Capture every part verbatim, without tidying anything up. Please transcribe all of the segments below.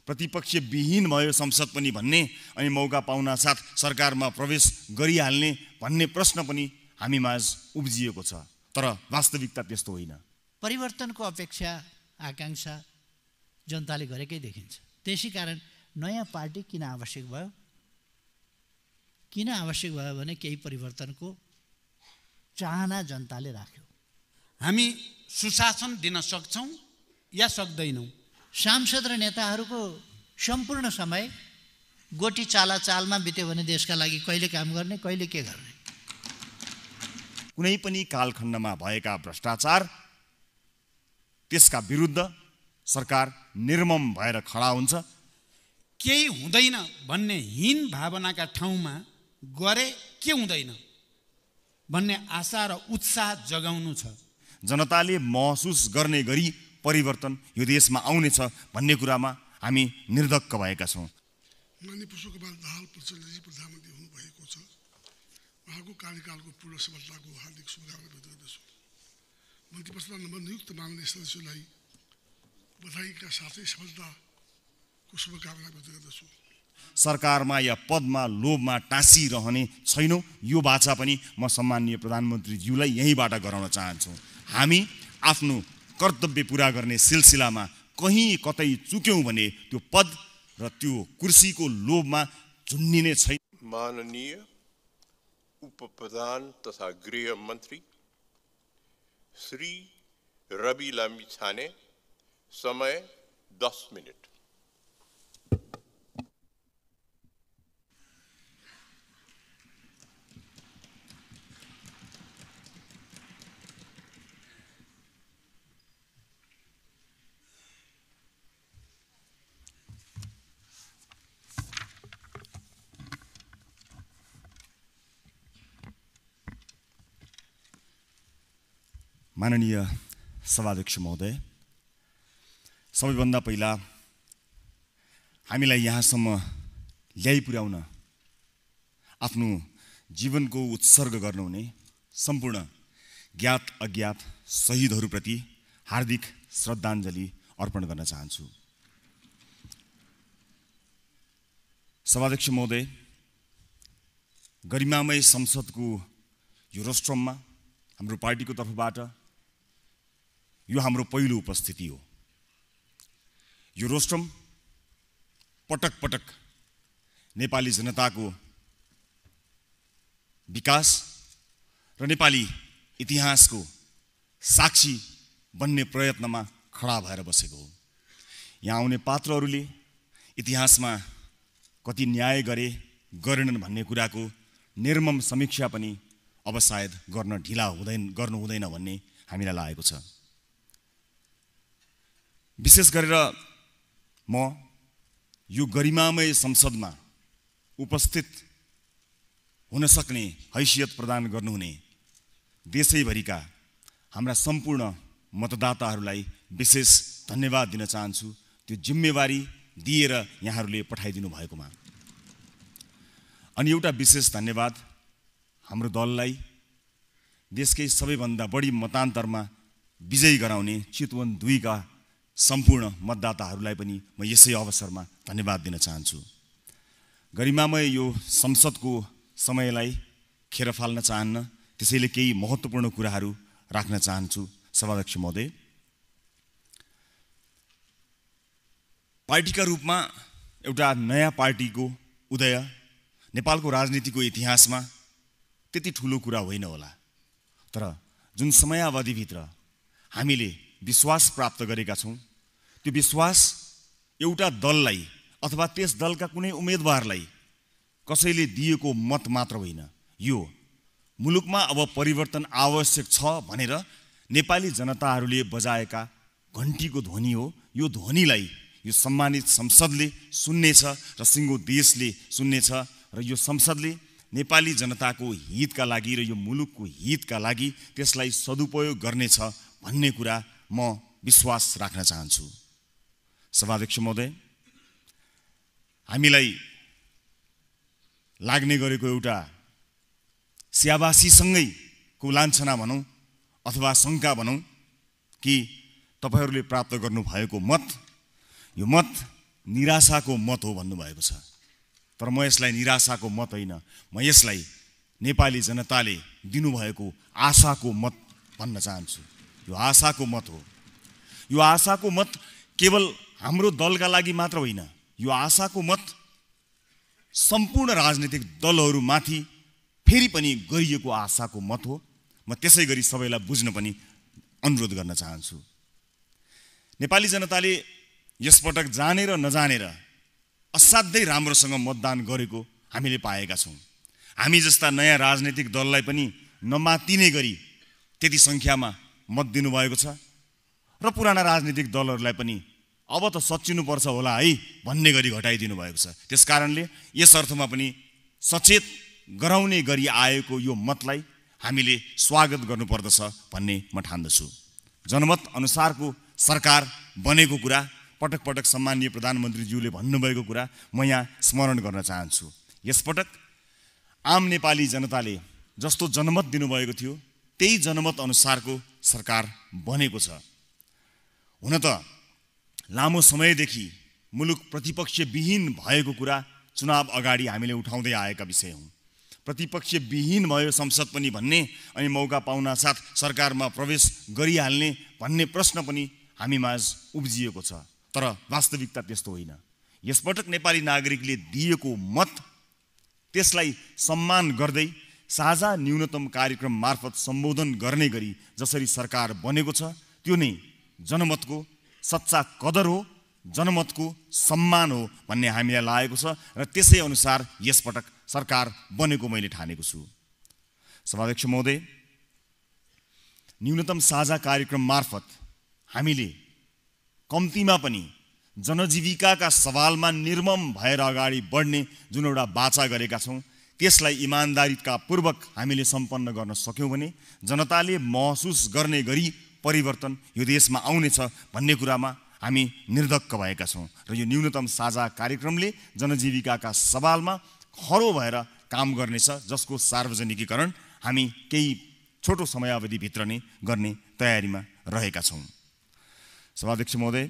प्रतिपक्ष विहीन भयो संसद पनि भन्ने अनि मौका पाउना साथ सरकारमा प्रवेश गरिहाल्ने भन्ने प्रश्न पनि हामीमाझ उब्जिएको छ। तर वास्तविकता त्यस्तो होइन। परिवर्तनको अपेक्षा आकांक्षा जनताले गरेकै देखिन्छ। त्यसै कारण नयाँ पार्टी किन आवश्यक भयो? किन आवश्यक भयो भने केही परिवर्तनको चाहना जनताले राख्यो। हामी सुशासन दिन सक्छौँ या सक्दैनौँ? सांसद र नेताहरूको सम्पूर्ण समय गोटी चाला चालमा बित्यो भने देशका लागि कहिले काम गर्ने, कहिले के गर्ने? कुनै पनि कालखण्डमा भएका भ्रष्टाचार त्यसका विरुद्ध सरकार निर्मम भएर खडा हुन्छ। केही हुँदैन भन्ने हीन भावनाका ठाउँमा गरे के हुँदैन भन्ने आशा र उत्साह जगाउनु छ। जनताले महसुस गर्ने गरी परिवर्तन यो देशमा आउनेछ भन्ने कुरामा हामी निर्धक्क भएका छौँ। माननीय पुष्पकमल दाहाल प्रचण्डजी प्रधानमन्त्री हुनुभएको छ। उहाँको कार्यकालको पूर्ण सफलताको हार्दिक शुभकामना व्यक्त गर्दछु। मन्त्रीपरिषदमा नवनियुक्त माननीय सदस्यलाई बधाईका साथै सफलताको शुभकामना व्यक्त गर्दछु। सरकारमा या पदमा लोभमा टाँसिरहने छैनौँ, यो बाचा पनि म सम्माननीय प्रधानमन्त्रीज्यूलाई यहीँबाट गराउन चाहन्छु। हामी आफ्नो कर्तव्य पुरा गर्ने सिलसिलामा कहीँ कतै चुक्यौँ भने त्यो पद र त्यो कुर्सीको लोभमा झुन्निने छैन। माननीय उपप्रधान तथा गृह मन्त्री श्री रवि लामिछाने, समय दस मिनट। माननीय सभाध्यक्ष महोदय, सबैभन्दा पहिला हामीलाई यहाँसम्म ल्याइ पुर्याउन आफ्नो जीवनको उत्सर्ग गर्नुहुने सम्पूर्ण ज्ञात अज्ञात शहीदहरूप्रति हार्दिक श्रद्धाञ्जली अर्पण गर्न चाहन्छु। सभाध्यक्ष महोदय, गरिमामय संसदको यो रोस्ट्रममा हाम्रो पार्टीको तर्फबाट यो हाम्रो पहिलो उपस्थिति हो। यो रोस्ट्रम पटक पटक नेपाली जनताको विकास र नेपाली इतिहासको साक्षी बन्ने प्रयत्नमा खडा भएर बसेको हो। यहाँ आउने पात्रहरूले इतिहासमा कति न्याय गरे गरेनन् भन्ने कुराको निर्मम समीक्षा पनि अब सायद गर्न ढिला हुँदैन गर्नु हुँदैन भन्ने हामीलाई लागेको छ। विशेष गरेर म यो गरिमामय संसदमा उपस्थित हुन सक्ने हैसियत प्रदान गर्नुहुने देशैभरिका हाम्रा सम्पूर्ण मतदाताहरूलाई विशेष धन्यवाद दिन चाहन्छु, त्यो जिम्मेवारी दिएर यहाँहरूले पठाइदिनु भएकोमा। अनि एउटा विशेष धन्यवाद हाम्रो दललाई देशकै सबैभन्दा बढी मतान्तरमा विजयी गराउने चितवन दुईका सम्पूर्ण मतदाताहरूलाई पनि म यसै अवसरमा धन्यवाद दिन चाहन्छु। गरिमामय यो संसदको समयलाई खेर फाल्न चाहन्न, त्यसैले केही महत्त्वपूर्ण कुराहरू राख्न चाहन्छु। सभाध्यक्ष महोदय, पार्टीका रूपमा एउटा नयाँ पार्टीको उदय नेपालको राजनीतिको इतिहासमा त्यति ठुलो कुरा होइन होला, तर जुन समयावधिभित्र हामीले विश्वास प्राप्त गरेका छौँ, त्यो विश्वास एउटा दललाई अथवा त्यस दलका कुनै उम्मेदवारलाई कसैले दिएको मत मात्र होइन, यो मुलुकमा अब परिवर्तन आवश्यक छ भनेर नेपाली जनताहरूले बजाएका घन्टीको ध्वनि हो। यो ध्वनिलाई यो सम्मानित संसदले सुन्नेछ र सिङ्गो देशले सुन्नेछ र यो संसदले नेपाली जनताको हितका लागि र यो मुलुकको हितका लागि त्यसलाई सदुपयोग गर्नेछ भन्ने कुरा म विश्वास राख्न चाहन्छु। सभाध्यक्ष महोदय, हामीलाई लाग्ने गरेको एउटा स्याबासीसँगै को लान्छना भनौँ अथवा शङ्का भनौँ कि तपाईँहरूले प्राप्त गर्नुभएको मत, यो मत निराशाको मत हो भन्नुभएको छ। तर म यसलाई निराशाको मत होइन, म यसलाई नेपाली जनताले दिनुभएको आशाको मत भन्न चाहन्छु। यो आशाको मत हो। यो आशाको मत केवल हाम्रो दलका लागि मात्र होइन, यो आशाको मत सम्पूर्ण राजनीतिक दलहरूमाथि फेरि पनि गरिएको आशाको मत हो। म त्यसै गरी सबैलाई बुझ्न पनि अनुरोध गर्न चाहन्छु। नेपाली जनताले यसपटक जानेर नजानेर असाध्यै राम्रोसँग मतदान गरेको हामीले पाएका छौँ। हामी जस्ता नयाँ राजनीतिक दललाई पनि नमातिने गरी त्यति सङ्ख्यामा मत दिनुभएको छ र पुराना राजनीतिक दलहरूलाई पनि अब त सच्चिनुपर्छ होला है भन्ने गरी घटाइदिनु भएको छ। त्यस कारणले यस अर्थमा पनि सचेत गराउने गरी आएको यो मतलाई हामीले स्वागत गर्नुपर्दछ भन्ने म ठान्दछु। जनमत अनुसारको सरकार बनेको कुरा पटक पटक सम्माननीय प्रधानमन्त्रीज्यूले भन्नुभएको कुरा म यहाँ स्मरण गर्न चाहन्छु। यसपटक आम नेपाली जनताले जस्तो जनमत दिनुभएको थियो त्यही जनमत अनुसारको सरकार बनेको छ। हुन त लामो समयदेखि मुलुक प्रतिपक्षविहीन भएको कुरा चुनाव अगाडि हामीले उठाउँदै आएका विषय हुन्। प्रतिपक्षविहीन भयो संसद पनि भन्ने अनि मौका पाउनासाथ सरकारमा प्रवेश गरिहाल्ने भन्ने प्रश्न पनि हामीमाझ उब्जिएको छ। तर वास्तविकता त्यस्तो होइन। यसपटक नेपाली नागरिकले दिएको मत त्यसलाई सम्मान गर्दै साझा न्यूनतम कार्यक्रम मार्फत सम्बोधन गर्ने गरी जसरी सरकार बनेको छ त्यो नै जनमतको सच्चा कदर हो, जनमतको सम्मान हो भन्ने हामीलाई लागेको छ र त्यसै अनुसार यसपटक सरकार बनेको मैले ठानेको छु। सभाध्यक्ष महोदय, न्यूनतम साझा कार्यक्रम मार्फत हामीले कम्तीमा पनि जनजीविकाका सवालमा निर्मम भएर अगाडि बढ्ने जुन एउटा बाचा गरेका छौँ त्यसलाई इमान्दारीका पूर्वक हामीले सम्पन्न गर्न सक्यौँ भने जनताले महसुस गर्ने गरी परिवर्तन यो देशमा आउनेछ भन्ने कुरामा हामी निर्धक्क भएका छौँ र यो न्यूनतम साझा कार्यक्रमले जनजीविकाका सवालमा खरो भएर काम गर्नेछ, जसको सार्वजनिकीकरण हामी केही छोटो समयावधिभित्र नै गर्ने तयारीमा रहेका छौँ। सभाध्यक्ष महोदय,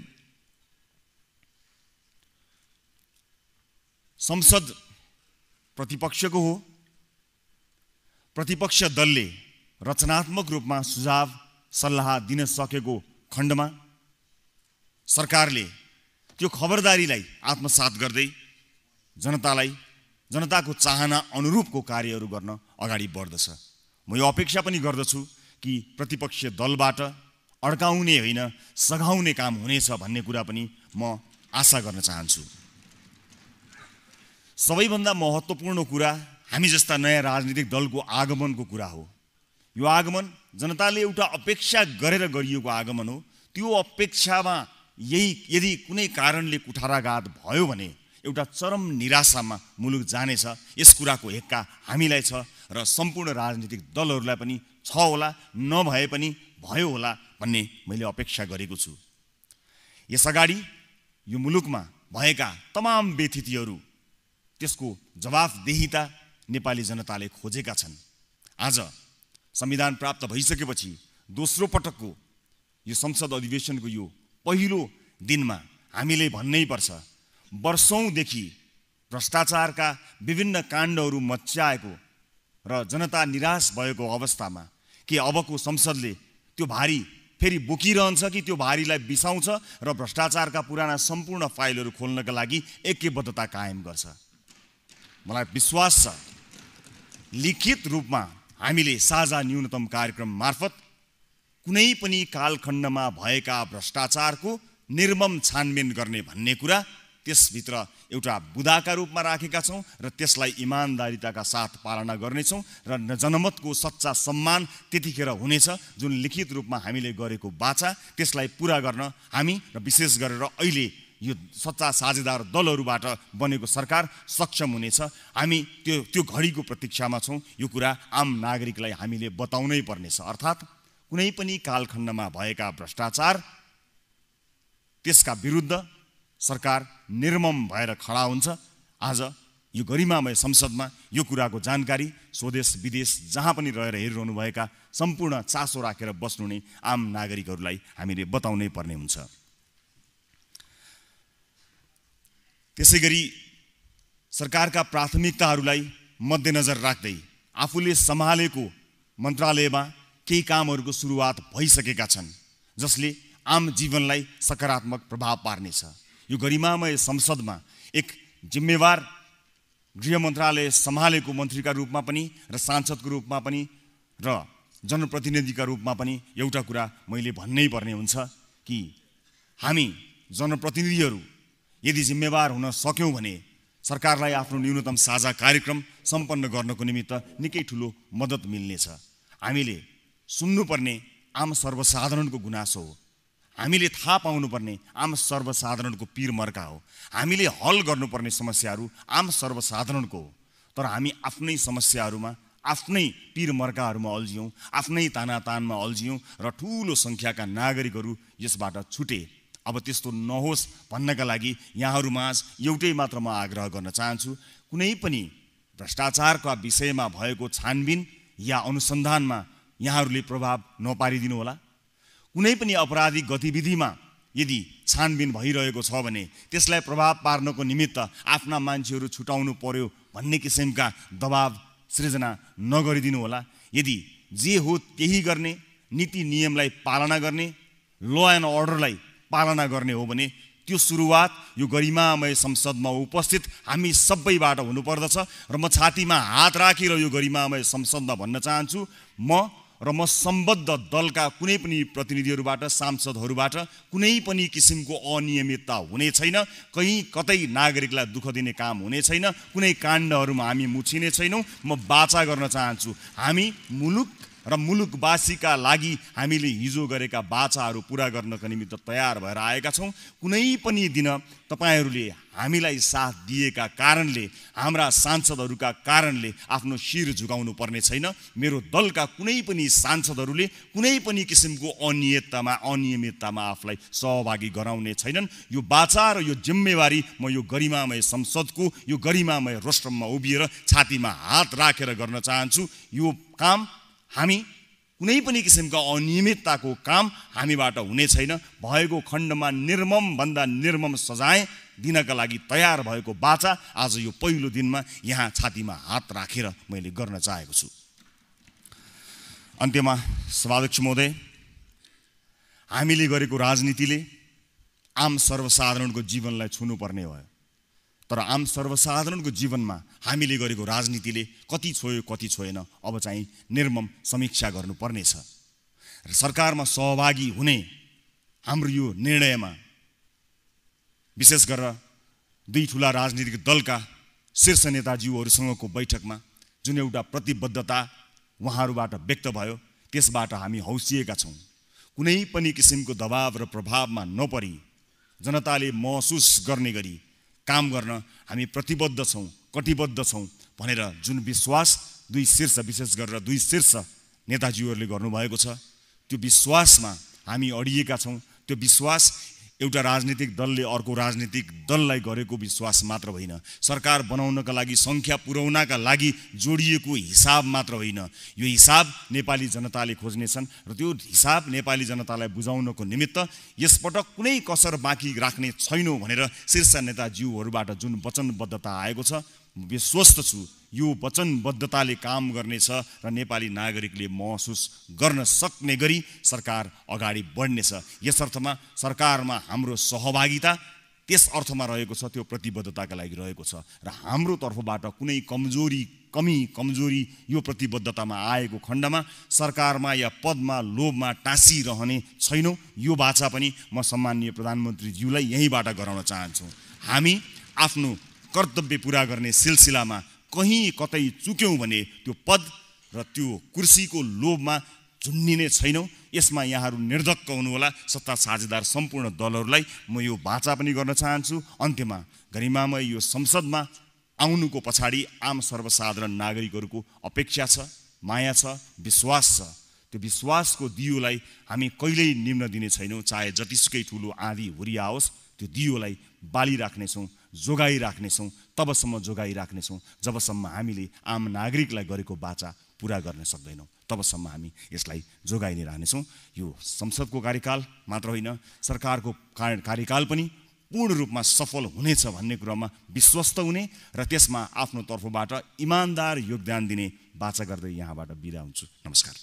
संसद प्रतिपक्षको हो। प्रतिपक्ष दलले रचनात्मक रूपमा सुझाव सल्लाह दिन सकेको खण्डमा सरकारले त्यो खबरदारीलाई आत्मसात गर्दै जनतालाई जनताको चाहना अनुरूपको कार्यहरू गर्न अगाडि बढ्दछ। म यो अपेक्षा पनि गर्दछु कि प्रतिपक्ष दलबाट अड्काउने होइन सघाउने काम हुनेछ भन्ने कुरा पनि म आशा गर्न चाहन्छु। सबैभन्दा महत्त्वपूर्ण कुरा हामी जस्ता नयाँ राजनीतिक दलको आगमनको कुरा हो। यो आगमन जनताले एउटा अपेक्षा गरेर गरिएको आगमन हो। त्यो अपेक्षामा यही यदि कुनै कारणले कुठाराघात भयो भने एउटा चरम निराशामा मुलुक जानेछ। यस कुराको हेक्का हामीलाई छ र सम्पूर्ण राजनीतिक दलहरूलाई पनि छ होला, नभए पनि भयो होला भन्ने मैले अपेक्षा गरेको छु। यसअगाडि यो मुलुकमा भएका तमाम बेथितिहरू त्यसको जवाफदेहिता नेपाली जनताले खोजेका छन्। आज संविधान प्राप्त भइसकेपछि दोस्रो पटकको यो संसद अधिवेशनको यो पहिलो दिनमा हामीले भन्नै पर्छ, वर्षौँदेखि भ्रष्टाचारका विभिन्न काण्डहरू मच्चाएको र जनता निराश भएको अवस्थामा के अबको संसदले त्यो भारी फेरि बोकिरहन्छ कि त्यो भारीलाई बिसाउँछ र भ्रष्टाचारका पुराना सम्पूर्ण फाइलहरू खोल्नका लागि ऐक्यबद्धता कायम गर्छ। मलाई विश्वास छ लिखित रूपमा हामीले साझा न्यूनतम कार्यक्रम मार्फत कुनै पनि कालखण्डमा भएका भ्रष्टाचारको निर्मम छानबिन गर्ने भन्ने कुरा त्यसभित्र एउटा बुदाका रूपमा राखेका छौँ र त्यसलाई इमान्दारिताका साथ पालना गर्नेछौँ र जनमतको सच्चा सम्मान त्यतिखेर हुनेछ जुन लिखित रूपमा हामीले गरेको बाचा त्यसलाई पुरा गर्न हामी र विशेष गरेर अहिले यो सच्चा साझेदार दलहरूबाट बनेको सरकार सक्षम हुनेछ। हामी त्यो त्यो घडीको प्रतीक्षामा छौँ। यो कुरा आम नागरिकलाई हामीले बताउनै पर्नेछ। अर्थात् कुनै पनि कालखण्डमा भएका भ्रष्टाचार त्यसका विरुद्ध सरकार निर्मम भएर खडा हुन्छ। आज यो गरिमामय संसदमा यो कुराको जानकारी स्वदेश विदेश जहाँ पनि रहेर हेरिरहनुभएका सम्पूर्ण चासो राखेर बस्नु नै आम नागरिकहरूलाई हामीले बताउनै पर्ने हुन्छ। त्यसै गरी सरकारका प्राथमिकताहरूलाई मध्यनजर राख्दै आफूले सम्हालेको मन्त्रालयमा केही कामहरूको सुरुवात भइसकेका छन् जसले आम जीवनलाई सकारात्मक प्रभाव पार्नेछ। यो गरिमामय संसदमा एक जिम्मेवार गृह मन्त्रालय सम्हालेको मन्त्रीका रूपमा पनि र सांसदको रूपमा पनि र जनप्रतिनिधिका रूपमा पनि एउटा कुरा मैले भन्नै पर्ने हुन्छ कि हामी जनप्रतिनिधिहरू यदि जिम्मेवार हुन सक्यौँ भने सरकारलाई आफ्नो न्यूनतम साझा कार्यक्रम सम्पन्न गर्नको निमित्त निकै ठुलो मद्दत मिल्नेछ। हामीले सुन्नुपर्ने आम सर्वसाधारणको गुनासो हो, हामीले थाहा पाउनुपर्ने आम सर्वसाधारणको पीर मर्का हो, हामीले हल गर्नुपर्ने समस्याहरू आम सर्वसाधारणको हो। तर हामी आफ्नै समस्याहरूमा आफ्नै पीर मर्काहरूमा अल्झियौँ, आफ्नै तानातानमा अल्झियौँ र ठुलो सङ्ख्याका नागरिकहरू यसबाट छुटे। अब त्यस्तो नहोस् भन्नका लागि यहाँहरूमाझ एउटै मात्र म आग्रह गर्न चाहन्छु, कुनै पनि भ्रष्टाचारका विषयमा भएको छानबिन या अनुसन्धानमा यहाँहरूले प्रभाव नपारिदिनु होला। कुनै पनि अपराधिक गतिविधिमा यदि छानबिन भइरहेको छ भने त्यसलाई प्रभाव पार्नको निमित्त आफ्ना मान्छेहरू छुटाउनु पर्यो भन्ने किसिमका दबाव सृजना नगरिदिनु होला। यदि जे हो त्यही गर्ने, नीति नियमलाई पालना गर्ने, ल एन्ड अर्डरलाई पालना गर्ने हो भने त्यो सुरुवात यो गरिमामय संसदमा उपस्थित हामी सबैबाट हुनुपर्दछ। र म छातीमा हात राखेर यो गरिमामय संसदमा भन्न चाहन्छु, म र म सम्बद्ध दलका कुनै पनि प्रतिनिधिहरूबाट, सांसदहरूबाट कुनै पनि किसिमको अनियमितता हुने छैन, कहीँ कतै नागरिकलाई दुःख दिने काम हुने छैन, कुनै काण्डहरूमा हामी मुछिने छैनौँ। म बाचा गर्न चाहन्छु, हामी मुलुक र मुलुकवासीका लागि हामीले हिजो गरेका बाचाहरू पुरा गर्नका निमित्त तयार भएर आएका छौँ। कुनै पनि दिन तपाईँहरूले हामीलाई साथ दिएका कारणले, हाम्रा सांसदहरूका कारणले आफ्नो शिर झुकाउनु पर्ने छैन। मेरो दलका कुनै पनि सांसदहरूले कुनै पनि किसिमको अनियमिततामा अनियमिततामा आफूलाई सहभागी गराउने छैनन्। यो बाचा र यो जिम्मेवारी म यो गरिमामय संसदको यो गरिमामय रोस्ट्रममा उभिएर छातीमा हात राखेर गर्न चाहन्छु। यो काम हामी कुनै पनि किसिमका अनियमितताको काम हामीबाट हुने छैन। भएको खण्डमा निर्मम भन्दा निर्मम सजाय दिनका लागि तयार भएको बाचा आज यो पहिलो दिनमा यहाँ छातीमा हात राखेर मैले गर्न चाहेको छु। अन्त्यमा सभाध्यक्ष महोदय, हामीले गरेको राजनीतिले आम सर्वसाधारणको जीवनलाई छुनुपर्ने भयो, तर आम सर्वसाधारणको जीवनमा हामीले गरेको राजनीतिले कति छोयो कति छोएन अब चाहिँ निर्मम समीक्षा गर्नुपर्नेछ। र सरकारमा सहभागी हुने हाम्रो यो निर्णयमा विशेष गरेर दुई ठुला राजनीतिक दलका शीर्ष नेताज्यूहरूसँगको बैठकमा जुन एउटा प्रतिबद्धता उहाँहरूबाट व्यक्त भयो त्यसबाट हामी हौसिएका छौँ। कुनै पनि किसिमको दबाव र प्रभावमा नपरी जनताले महसुस गर्ने गरी काम गर्न हामी प्रतिबद्ध छौँ, कटिबद्ध छौँ भनेर जुन विश्वास दुई शीर्ष विशेष गरेर दुई शीर्ष नेताजीहरूले गर्नुभएको छ त्यो विश्वासमा हामी अडिएका छौँ। त्यो विश्वास एउटा राजनीतिक दलले अर्को राजनीतिक दललाई गरेको विश्वास मात्र होइन, सरकार बनाउनका लागि सङ्ख्या पुर्याउनका लागि जोडिएको हिसाब मात्र होइन। यो हिसाब नेपाली जनताले खोज्नेछन् र त्यो हिसाब नेपाली जनतालाई बुझाउनको निमित्त यसपटक कुनै कसर बाँकी राख्ने छैनौँ भनेर शीर्ष नेताज्यूहरूबाट जुन वचनबद्धता आएको छ, विश्वस्त छु यो वचनबद्धताले काम गर्नेछ र नेपाली नागरिकले महसुस गर्न सक्ने गरी सरकार अगाडि बढ्नेछ। यस अर्थमा सरकारमा हाम्रो सहभागिता त्यस अर्थमा रहेको छ, त्यो प्रतिबद्धताका लागि रहेको छ र हाम्रो तर्फबाट कुनै कमजोरी कमी कमजोरी यो प्रतिबद्धतामा आएको खण्डमा सरकारमा या पदमा लोभमा टाँसिरहने छैनौँ। यो बाचा पनि म सम्माननीय प्रधानमन्त्रीज्यूलाई यहीँबाट गराउन चाहन्छु। हामी आफ्नो कर्तव्य पुरा गर्ने सिलसिलामा कहीँ कतै चुक्यौँ भने त्यो पद र त्यो कुर्सीको लोभमा झुन्डिने छैनौँ। यसमा यहाँहरू निर्धक्क हुनुहोला। सत्ता साझेदार सम्पूर्ण दलहरूलाई म यो बाचा पनि गर्न चाहन्छु। अन्त्यमा गरिमामय यो संसदमा आउनुको पछाडि आम सर्वसाधारण नागरिकहरूको अपेक्षा छ, माया छ, विश्वास छ। त्यो विश्वासको दियोलाई हामी कहिल्यै निम्न दिने छैनौँ। चाहे जतिसुकै ठुलो आँधी हुरी आओस् त्यो दियोलाई बालिराख्नेछौँ, जोगाइराख्नेछौँ, तबसम्म जोगाइराख्नेछौँ जबसम्म हामीले आम नागरिकलाई गरेको बाचा पुरा गर्न सक्दैनौँ, तबसम्म हामी यसलाई जोगाइ नै रहनेछौँ। यो संसदको कार्यकाल मात्र होइन, सरकारको कार्यकाल पनि पूर्ण रूपमा सफल हुनेछ भन्ने कुरामा विश्वस्त हुने र त्यसमा आफ्नो तर्फबाट इमानदार योगदान दिने बाचा गर्दै यहाँबाट बिदा हुन्छु। नमस्कार।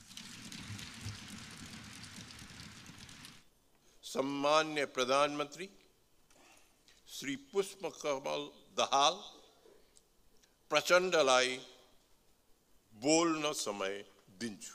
सम्मान्य प्रधानमन्त्री श्री पुष्पकमल दाहाल प्रचण्डलाई बोल्न समय दिन्छु।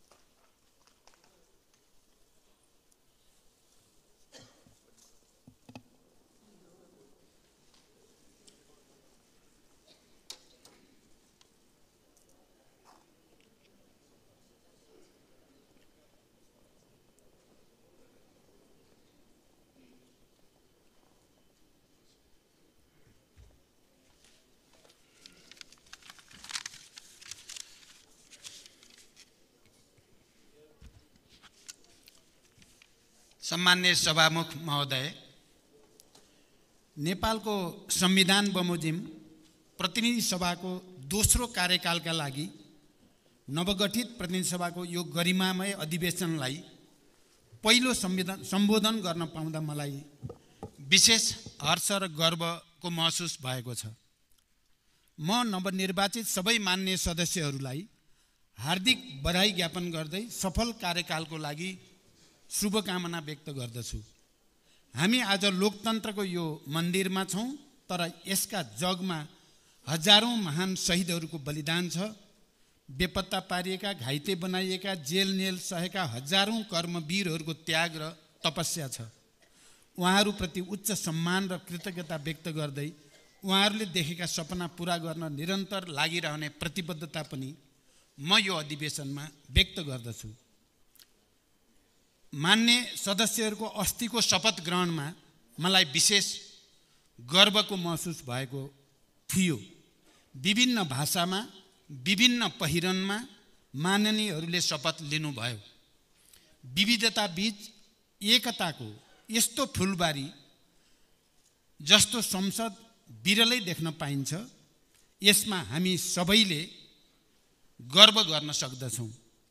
सम्मान्य सभामुख महोदय, नेपालको संविधान बमोजिम प्रतिनिधि सभाको दोस्रो कार्यकालका लागि नवगठित प्रतिनिधि सभाको यो गरिमामय अधिवेशनलाई पहिलो संविधान सम्बोधन गर्न पाउँदा मलाई विशेष हर्ष र गर्वको महसुस भएको छ। म नवनिर्वाचित सबै मान्य सदस्यहरूलाई हार्दिक बधाई ज्ञापन गर्दै सफल कार्यकालको लागि शुभकामना व्यक्त गर्दछु। हामी आज लोकतन्त्रको यो मन्दिरमा छौँ, तर यसका जगमा हजारौँ महान शहीदहरूको बलिदान छ। बेपत्ता पारिएका, घाइते बनाइएका, जेल नेल सहेका हजारौँ कर्मवीरहरूको त्याग र तपस्या छ। उहाँहरूप्रति उच्च सम्मान र कृतज्ञता व्यक्त गर्दै उहाँहरूले देखेका सपना पुरा गर्न निरन्तर लागिरहने प्रतिबद्धता पनि म यो अधिवेशनमा व्यक्त गर्दछु। मान्य सदस्यहरूको अस्तिको शपथ ग्रहणमा मलाई विशेष गर्वको महसुस भएको थियो। विभिन्न भाषामा, विभिन्न पहिरनमा माननीयहरूले शपथ लिनुभयो। विविधता बीच एकताको यस्तो फुलबारी जस्तो संसद बिरलै देख्न पाइन्छ। यसमा हामी सबैले गर्व गर्न सक्दछौँ।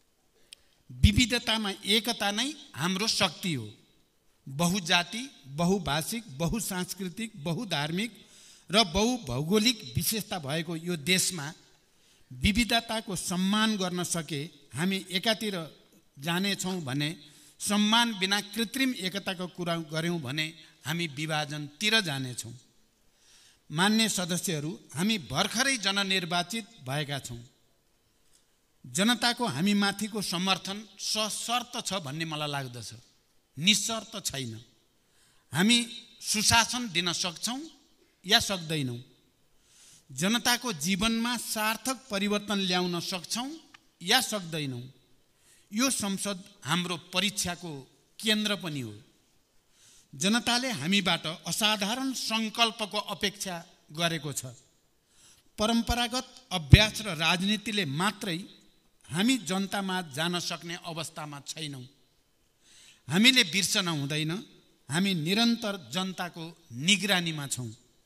विविधतामा एकता नै हाम्रो शक्ति हो। बहुजाति, बहुभाषिक, बहुसांस्कृतिक, बहुधार्मिक र बहुभौगोलिक विशेषता भएको यो देशमा विविधताको सम्मान गर्न सके हामी एकातिर जानेछौँ भने, सम्मान बिना कृत्रिम एकताको कुरा गऱ्यौँ भने हामी विभाजनतिर जानेछौँ। मान्य सदस्यहरू, हामी भर्खरै जननिर्वाचित भएका छौँ। जनताको हामी माथिको समर्थन सशर्त छ भन्ने मलाई लाग्दछ, निशर्त छैन। हामी सुशासन दिन सक्छौँ या सक्दैनौँ। जनताको जीवनमा सार्थक परिवर्तन ल्याउन सक्छौँ या सक्दैनौँ। यो संसद हाम्रो परीक्षाको केन्द्र पनि हो। जनताले हामीबाट असाधारण सङ्कल्पको अपेक्षा गरेको छ। परम्परागत अभ्यास र राजनीतिले मात्रै हामी जनतामा जान सक्ने अवस्थामा छैनौँ। हामीले बिर्सन हुँदैन, हामी निरन्तर जनताको निगरानीमा छौँ।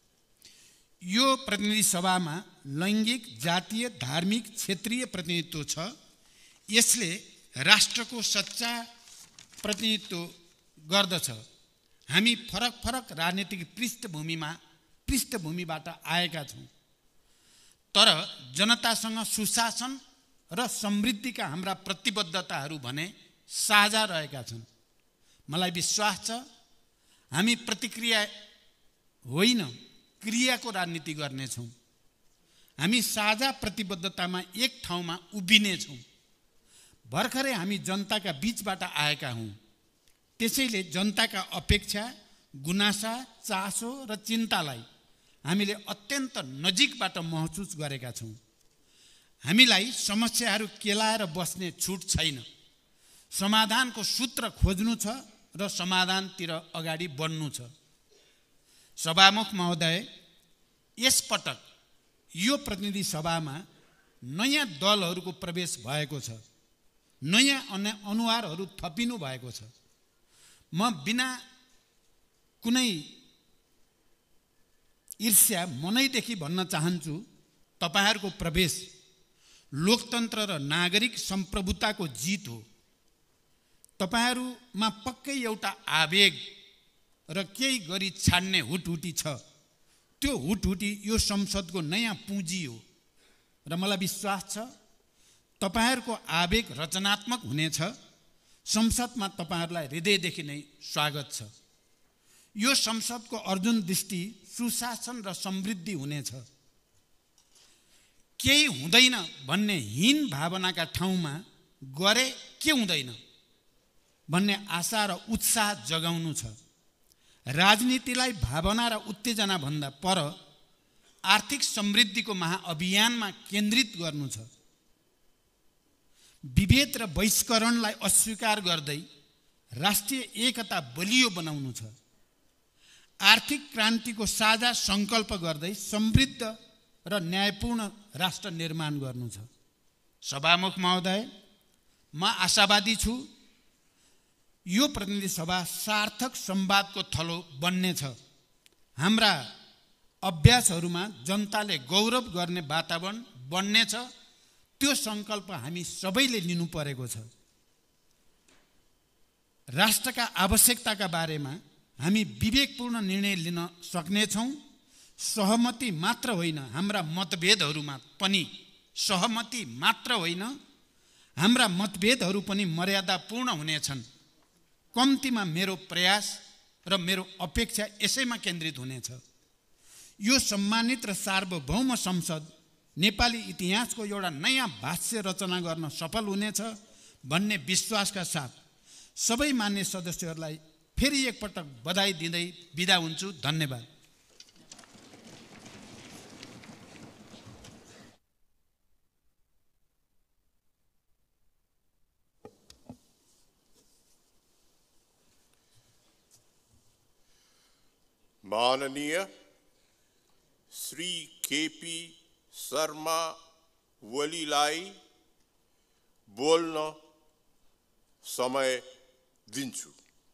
यो प्रतिनिधि सभामा लैङ्गिक, जातीय, धार्मिक, क्षेत्रीय प्रतिनिधित्व छ। यसले राष्ट्रको सच्चा प्रतिनिधित्व गर्दछ। हामी फरक फरक राजनीतिक पृष्ठभूमिमा पृष्ठभूमिबाट आएका छौँ, तर जनतासँग सुशासन र समृद्धिका हाम्रा प्रतिबद्धताहरू भने साझा रहेका छन्। मलाई विश्वास छ हामी प्रतिक्रिया होइन, क्रियाको राजनीति गर्नेछौँ। हामी साझा प्रतिबद्धतामा एक ठाउँमा उभिनेछौँ। भर्खरै हामी जनताका बीचबाट आएका हौँ, त्यसैले जनताका अपेक्षा, गुनासा, चासो र चिन्तालाई हामीले अत्यन्त नजिकबाट महसुस गरेका छौँ। हामीलाई समस्याहरू केलाएर बस्ने छुट छैन। समाधानको सूत्र खोज्नु छ र समाधानतिर अगाडि बढ्नु छ। सभामुख महोदय, यसपटक यो प्रतिनिधि सभामा नयाँ दलहरूको प्रवेश भएको छ। नयाँ अनुहारहरू थपिनु भएको छ। म बिना कुनै ईर्ष्या मनैदेखि भन्न चाहन्छु, तपाईँहरूको प्रवेश लोकतन्त्र र नागरिक सम्प्रभुताको जित हो। तपाईँहरूमा पक्कै एउटा आवेग र केही गरी छाड्ने हुटहुटी छ। त्यो हुटहुटी यो संसदको नयाँ पुँजी हो र मलाई विश्वास छ तपाईहरूको आवेग रचनात्मक हुनेछ। संसदमा तपाईहरूलाई हृदयदेखि नै स्वागत छ। यो संसदको अर्जुन दृष्टि सुशासन र समृद्धि हुनेछ। केही हुँदैन भन्ने हीन भावनाका ठाउँमा गरे के हुँदैन भन्ने आशा र उत्साह जगाउनु छ। राजनीतिलाई भावना र उत्तेजना भन्दा पर आर्थिक समृद्धिको महाअभियानमा केन्द्रित गर्नु छ। विभेद र बहिष्करणलाई अस्वीकार गर्दै राष्ट्रिय एकता बलियो बनाउनु छ। आर्थिक क्रान्तिको साझा सङ्कल्प गर्दै समृद्ध र न्यायपूर्ण राष्ट्र निर्माण गर्नु छ। सभामुख महोदय, म आशावादी छु यो प्रतिनिधि सभा सार्थक संवादको थलो बन्नेछ। हाम्रा अभ्यासहरूमा जनताले गौरव गर्ने वातावरण बन्नेछ। त्यो सङ्कल्प हामी सबैले लिनु परेको छ। राष्ट्रका आवश्यकताका बारेमा हामी विवेकपूर्ण निर्णय लिन सक्नेछौँ। सहमति मात्र होइन, हाम्रा मतभेदहरूमा पनि सहमति मात्र होइन, हाम्रा मतभेदहरू पनि मर्यादापूर्ण हुनेछन्। कम्तीमा मेरो प्रयास र मेरो अपेक्षा यसैमा केन्द्रित हुनेछ। यो सम्मानित र सार्वभौम संसद नेपाली इतिहासको एउटा नयाँ भाष्य रचना गर्न सफल हुनेछ भन्ने विश्वासका साथ सबै मान्य सदस्यहरूलाई फेरि एकपटक बधाई दिँदै बिदा हुन्छु। धन्यवाद। माननीय श्री केपी शर्मा ओलीलाई बोल्न समय दिन्छु।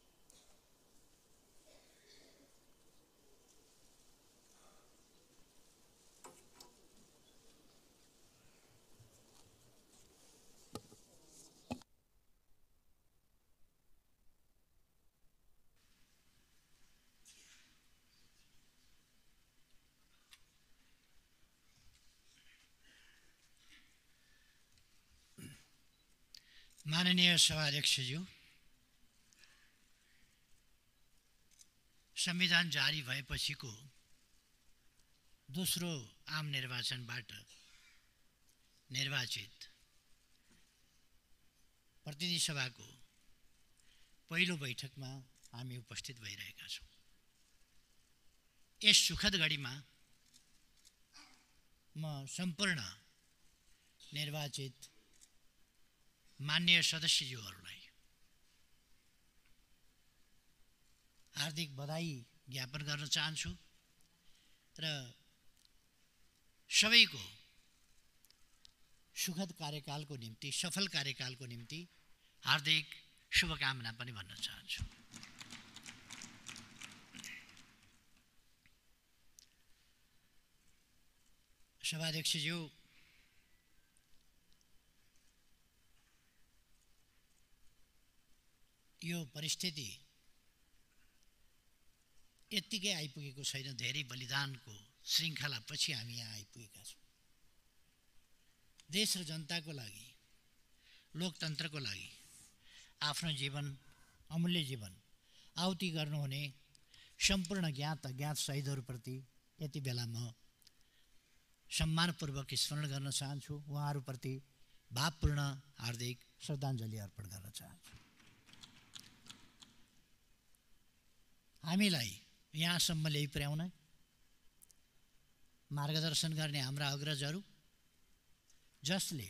माननीय सभाध्यक्षज्यू, संविधान जारी भएपछिको दोस्रो आम निर्वाचनबाट निर्वाचित प्रतिनिधि सभाको पहिलो बैठकमा हामी उपस्थित भइरहेका छौँ। यस सुखद घडीमा म सम्पूर्ण निर्वाचित माननीय सदस्यज्यूहरूलाई हार्दिक बधाई ज्ञापन गर्न चाहन्छु र सबैको सुखद कार्यकालको निम्ति, सफल कार्यकालको निम्ति हार्दिक शुभकामना पनि भन्न चाहन्छु। सभाध्यक्षज्यू, यो परिस्थिति यत्तिकै आइपुगेको छैन। धेरै बलिदानको श्रृङ्खलापछि हामी यहाँ आइपुगेका छौँ। देश र जनताको लागि, लोकतन्त्रको लागि आफ्नो जीवन, अमूल्य जीवन आहुति गर्नुहुने सम्पूर्ण ज्ञात अज्ञात शहीदहरूप्रति यति बेला म सम्मानपूर्वक स्मरण गर्न चाहन्छु। उहाँहरूप्रति भावपूर्ण हार्दिक श्रद्धाञ्जली अर्पण गर्न चाहन्छु। हामीलाई यहाँसम्म ल्याइ पुर्याउन मार्गदर्शन गर्ने हाम्रा अग्रजहरू, जसले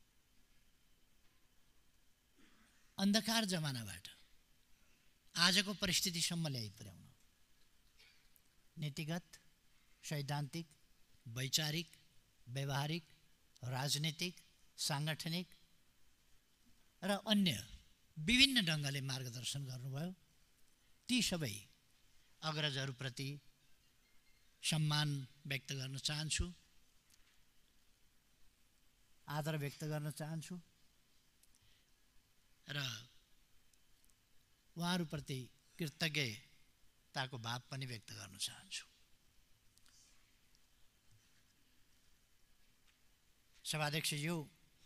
अन्धकार जमानाबाट आजको परिस्थितिसम्म ल्याइ पुर्याउन नीतिगत, सैद्धान्तिक, वैचारिक, व्यवहारिक, राजनीतिक, साङ्गठनिक र अन्य विभिन्न ढङ्गले मार्गदर्शन गर्नुभयो। ती सबै अग्रजहरूप्रति सम्मान व्यक्त गर्न चाहन्छु, आदर व्यक्त गर्न चाहन्छु र उहाँहरूप्रति कृतज्ञता कृतज्ञताको भाव पनि व्यक्त गर्न चाहन्छु। सभाध्यक्षज्यू,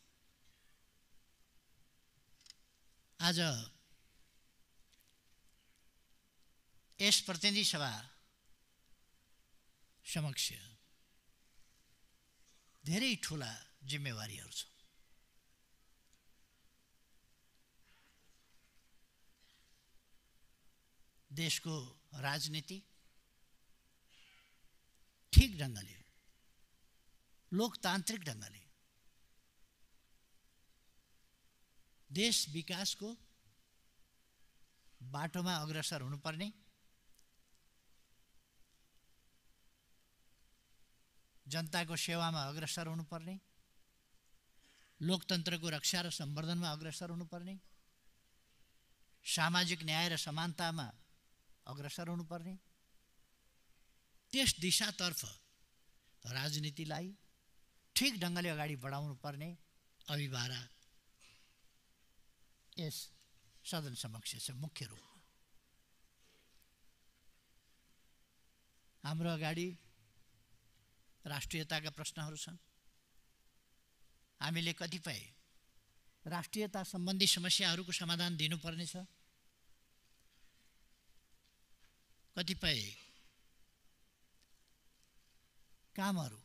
आज यस प्रतिनिधि सभा समक्ष धेरै ठुला जिम्मेवारीहरू छ। देशको राजनीति ठीक ढङ्गले, लोकतान्त्रिक ढङ्गले देश विकासको बाटोमा अग्रसर हुनुपर्ने, जनताको सेवामा अग्रसर हुनुपर्ने, लोकतन्त्रको रक्षा र सम्वर्धनमा अग्रसर हुनुपर्ने, सामाजिक न्याय र समानतामा अग्रसर हुनुपर्ने, त्यस दिशातर्फ राजनीतिलाई ठिक ढङ्गले अगाडि बढाउनु पर्ने अभिभारा यस सदन समक्ष छ। मुख्य रूपमा हाम्रो अगाडि राष्ट्रियताका प्रश्नहरू छन्। हामीले कतिपय राष्ट्रियता सम्बन्धी समस्याहरूको समाधान दिनुपर्नेछ। कतिपय कामहरू,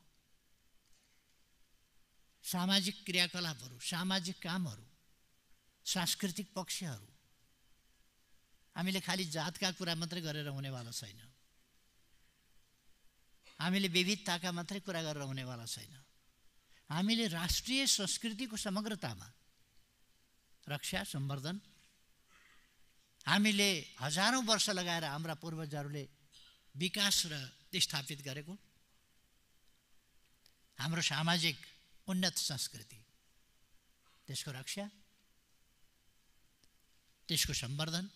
सामाजिक क्रियाकलापहरू, सामाजिक कामहरू, सांस्कृतिक पक्षहरू हामीले खालि जातका कुरा मात्रै गरेर हुनेवाला छैन। हामीले विविधताका मात्रै कुरा गरेर हुनेवाला छैन। हामीले राष्ट्रिय संस्कृतिको समग्रतामा रक्षा सम्वर्धन, हामीले हजारौँ वर्ष लगाएर हाम्रा पूर्वजहरूले विकास र स्थापित गरेको हाम्रो सामाजिक उन्नत संस्कृति, त्यसको रक्षा, त्यसको सम्वर्धन,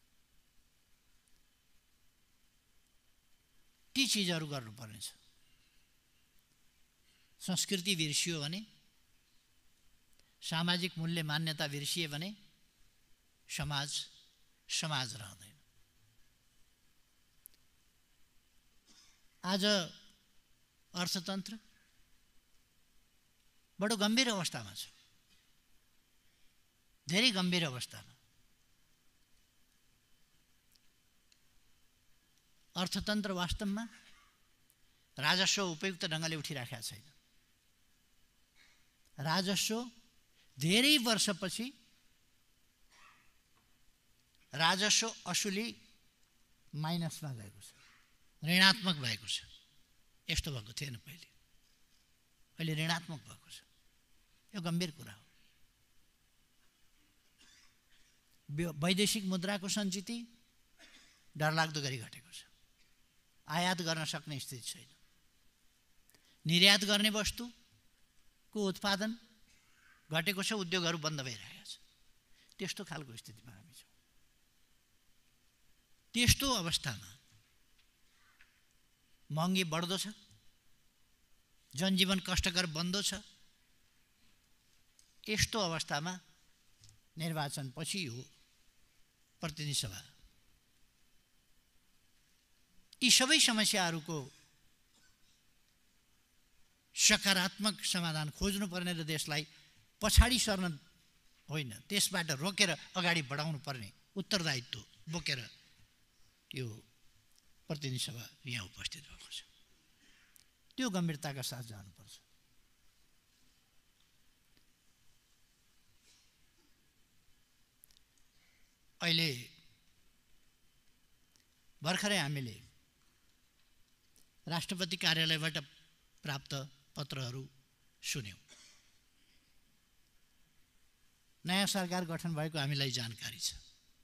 ती चिजहरू गर्नुपर्नेछ। संस्कृति बिर्सियो भने, सामाजिक मूल्य मान्यता बिर्सिए भने समाज समाज रहँदैन। आज अर्थतन्त्र बडो गम्भीर अवस्थामा छ, धेरै गम्भीर अवस्थामा। अर्थतन्त्र वास्तवमा राजस्व उपयुक्त ढङ्गले उठिराखेका छैन। राजस्व धेरै वर्षपछि राजस्व असुली माइनसमा गएको छ, ऋणात्मक भएको छ। यस्तो भएको थिएन पहिले, अहिले ऋणात्मक भएको छ। यो गम्भीर कुरा हो। वैदेशिक मुद्राको सञ्चिति डरलाग्दो गरी घटेको छ। आयात गर्न सक्ने स्थिति छैन। निर्यात गर्ने वस्तुको उत्पादन घटेको छ, उद्योगहरू बन्द भइरहेका छ। त्यस्तो खालको स्थितिमा हामी छौँ। त्यस्तो अवस्थामा महँगी बढ्दो छ, जनजीवन कष्टकर बन्द छ। यस्तो अवस्थामा निर्वाचनपछि यो प्रतिनिधि सभा यी सबै समस्याहरूको सकारात्मक समाधान खोज्नुपर्ने र देशलाई पछाडि सर्न होइन, त्यसबाट रोकेर अगाडि बढाउनु पर्ने उत्तरदायित्व बोकेर यो प्रतिनिधि सभा यहाँ उपस्थित भएको छ। त्यो गम्भीरताका साथ जानुपर्छ। अहिले भर्खरै हामीले राष्ट्रपति कार्यालयबाट प्राप्त पत्रहरू सुन्यौँ। नयाँ सरकार गठन भएको हामीलाई जानकारी छ।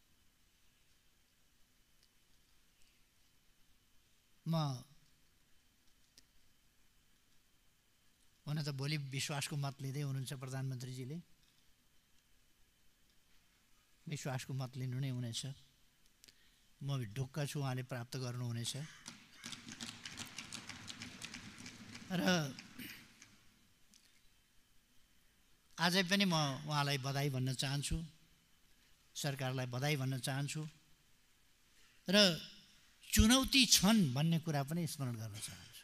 म हुन त भोलि विश्वासको मत लिँदै हुनुहुन्छ प्रधानमन्त्रीजीले। विश्वासको मत लिनु नै हुनेछ। म ढुक्क छु उहाँले प्राप्त गर्नुहुनेछ। र आजै पनि म उहाँलाई बधाई भन्न चाहन्छु, सरकारलाई बधाई भन्न चाहन्छु। र चुनौती छन् भन्ने कुरा पनि स्मरण गर्न चाहन्छु,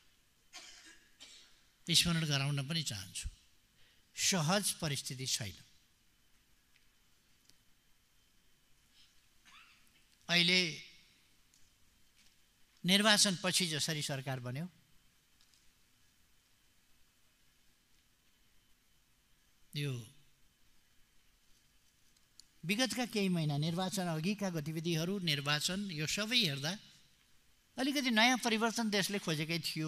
स्मरण गराउन पनि चाहन्छु। सहज परिस्थिति छैन। अहिले निर्वाचनपछि जसरी सरकार बन्यो, यो विगतका केही महिना निर्वाचन अघिका गतिविधिहरू, निर्वाचन यो सबै हेर्दा अलिकति नयाँ परिवर्तन देशले खोजेकै थियो।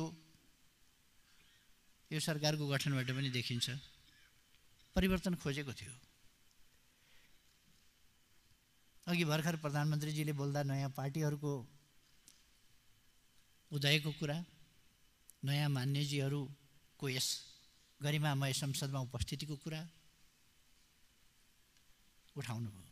यो सरकारको गठनबाट पनि देखिन्छ परिवर्तन खोजेको थियो। अघि भर्खर प्रधानमन्त्रीजीले बोल्दा नयाँ पार्टीहरूको उदयको कुरा, नयाँ मान्यजीहरूको यस गरिमामय संसदमा उपस्थितिको कुरा उठाउनु भयो।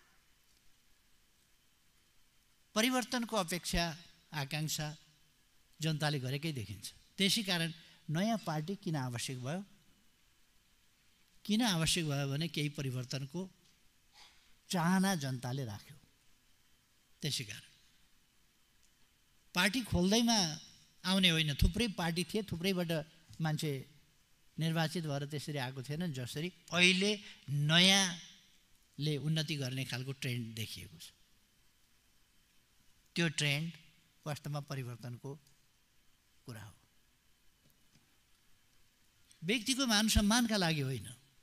परिवर्तनको अपेक्षा आकाङ्क्षा जनताले गरेकै देखिन्छ। त्यसै कारण नयाँ पार्टी किन आवश्यक भयो? किन आवश्यक भयो भने केही परिवर्तनको चाहना जनताले राख्यो। त्यसै कारण पार्टी खोल्दैमा आउने होइन, थुप्रै पार्टी थिए, थुप्रैबाट मान्छे निर्वाचित भएर त्यसरी आएको थिएन। जसरी अहिले नयाँले उन्नति गर्ने खालको ट्रेन्ड देखिएको छ। त्यो ट्रेन्ड वास्तवमा परिवर्तनको कुरा हो। व्यक्तिको मान सम्मानका लागि होइन,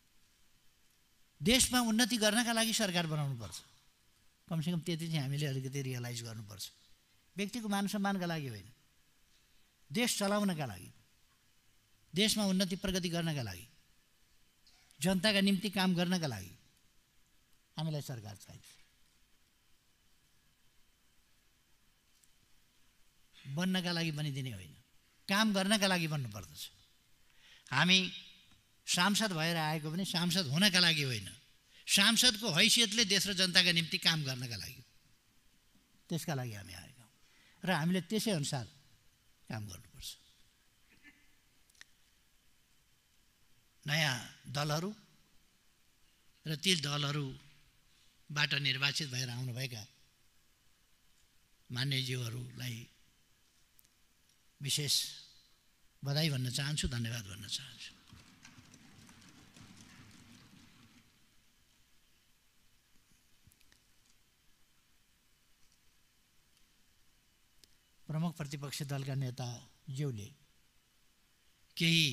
देशमा उन्नति गर्नका लागि सरकार बनाउनुपर्छ। कमसेकम त्यति चाहिँ हामीले अलिकति रियलाइज गर्नुपर्छ। व्यक्तिको मान सम्मानका लागि होइन, देश चलाउनका लागि, देशमा उन्नति प्रगति गर्नका लागि, जनताका निम्ति काम गर्नका लागि हामीलाई सरकार चाहिन्छ। बन्नका लागि बनिदिने होइन, काम गर्नका लागि बन्नुपर्दछ। हामी सांसद भएर आएको पनि सांसद हुनका लागि होइन, सांसदको हैसियतले देश र जनताका निम्ति काम गर्नका लागि, त्यसका लागि हामी आएका हौँ र हामीले त्यसै अनुसार काम गर्नुपर्छ। नयाँ दलहरू र ती दलहरूबाट निर्वाचित भएर आउनुभएका मान्यज्यूहरूलाई विशेष बधाई भन्न चाहन्छु, धन्यवाद भन्न चाहन्छु। प्रमुख प्रतिपक्षी दलका नेताज्यूले केही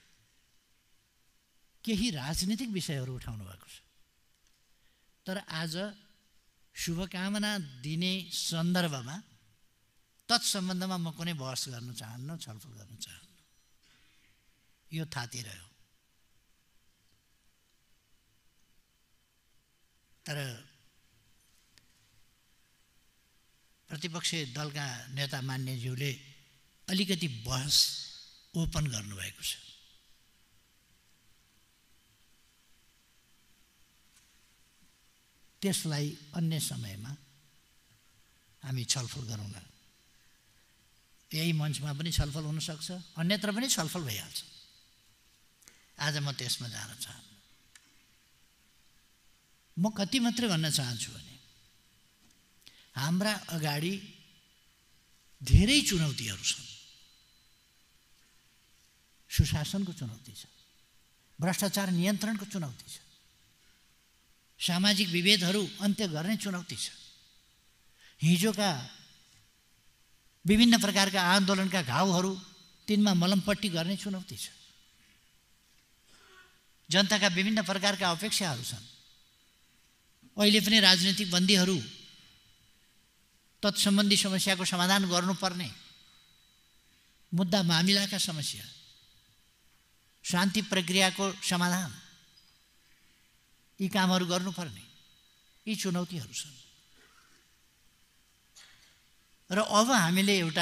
केही राजनीतिक विषयहरू उठाउनु भएको छ, तर आज शुभकामना दिने सन्दर्भमा तत्सम्बन्धमा म कुनै बहस गर्न चाहन्न, छलफल गर्न चाहन्न। यो थाती रह्यो। तर प्रतिपक्षी दलका नेता मान्यज्यूले अलिकति बहस ओपन गर्नुभएको छ। त्यसलाई अन्य समयमा हामी छलफल गरौँ। यही मञ्चमा पनि छलफल हुनसक्छ, अन्यत्र पनि छलफल भइहाल्छ। आज म त्यसमा जान चाहन्न। म कति मात्रै भन्न चाहन्छु भने हाम्रा अगाडि धेरै चुनौतीहरू छन्। सुशासनको चुनौती छ, भ्रष्टाचार नियन्त्रणको चुनौती छ, सामाजिक विभेदहरू अन्त्य गर्ने चुनौती छ, हिजोका विभिन्न प्रकारका आन्दोलनका घाउहरू तिनमा मलमपट्टी गर्ने चुनौती छ, जनताका विभिन्न प्रकारका अपेक्षाहरू छन्। अहिले पनि राजनीतिक बन्दीहरू, तत्सम्बन्धी समस्याको समाधान गर्नुपर्ने मुद्दा मामिलाका समस्या, शान्ति प्रक्रियाको समाधान, यी कामहरू गर्नुपर्ने यी चुनौतीहरू छन्। र अब हामीले एउटा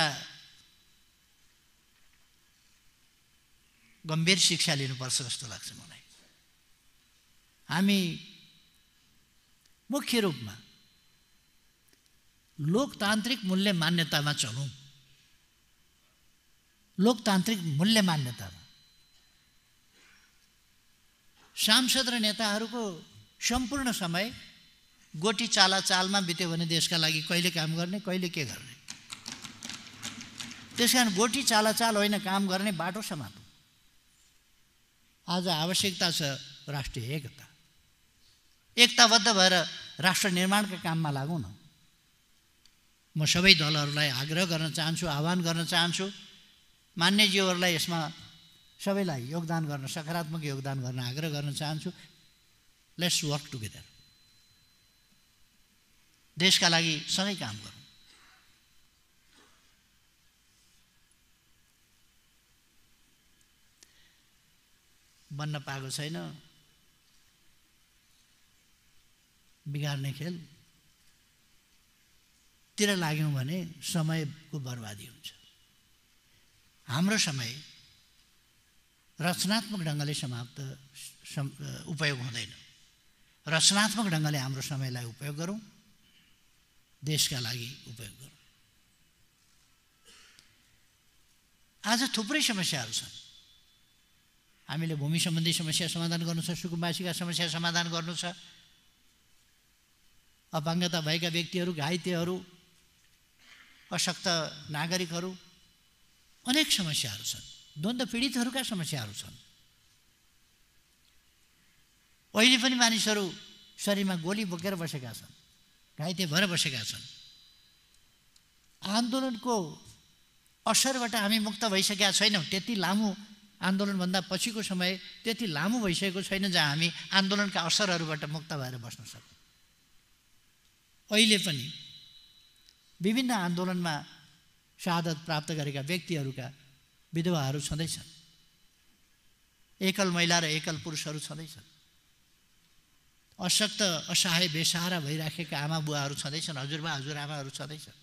गम्भीर शिक्षा लिनुपर्छ जस्तो लाग्छ मलाई। हामी मुख्य रूपमा लोकतान्त्रिक मूल्य मान्यतामा चलौँ। लोकतान्त्रिक मूल्य मान्यतामा सांसद र नेताहरूको सम्पूर्ण समय गोटी चाला चालमा बित्यो भने देशका लागि कहिले काम गर्ने, कहिले के गर्ने। त्यस कारण गोटी चालाचाल होइन, काम गर्ने बाटो समात्नु। आज आवश्यकता छ राष्ट्रिय एकता, एकताबद्ध भएर राष्ट्र निर्माणका काममा लागौँ न। म सबै दलहरूलाई आग्रह गर्न चाहन्छु, आह्वान गर्न चाहन्छु, मान्यज्यूहरूलाई यसमा सबैलाई योगदान गर्न, सकारात्मक योगदान गर्न आग्रह गर्न चाहन्छु। लेट्स वर्क टुगेदर, देशका लागि सँगै काम गरौँ। बन्न पाएको छैन, बिगार्ने खेल तिर लाग्यौँ भने समयको बर्बादी हुन्छ। हाम्रो समय रचनात्मक ढङ्गले समाप्त उपयोग हुँदैन। रचनात्मक ढङ्गले हाम्रो समयलाई उपयोग गरौँ, देशका लागि उपयोग गरौँ। आज थुप्रै समस्याहरू छन्। हामीले भूमि सम्बन्धी समस्या समाधान गर्नु छ, सुकुम्बासीका समस्या समाधान गर्नु छ, अपाङ्गता भएका व्यक्तिहरू, घाइतेहरू, अशक्त नागरिकहरू, अनेक समस्याहरू छन्। द्वन्द्व पीडितहरूका समस्याहरू छन्। अहिले पनि मानिसहरू शरीरमा गोली बोकेर बसेका छन्, घाइते भएर बसेका छन्। आन्दोलनको असरबाट हामी मुक्त भइसकेका छैनौँ। त्यति लामो आन्दोलनभन्दा पछिको समय त्यति लामो भइसकेको छैन जहाँ हामी आन्दोलनका असरहरूबाट मुक्त भएर बस्न सकौँ। अहिले पनि विभिन्न आन्दोलनमा शहादत प्राप्त गरेका व्यक्तिहरूका विधवाहरू छँदैछन्, एकल महिला र एकल पुरुषहरू छँदैछन्, अशक्त असहाय बेसहारा भइराखेका आमा बुवाहरू छँदैछन्, हजुरबा हजुरआमाहरू छँदैछन्।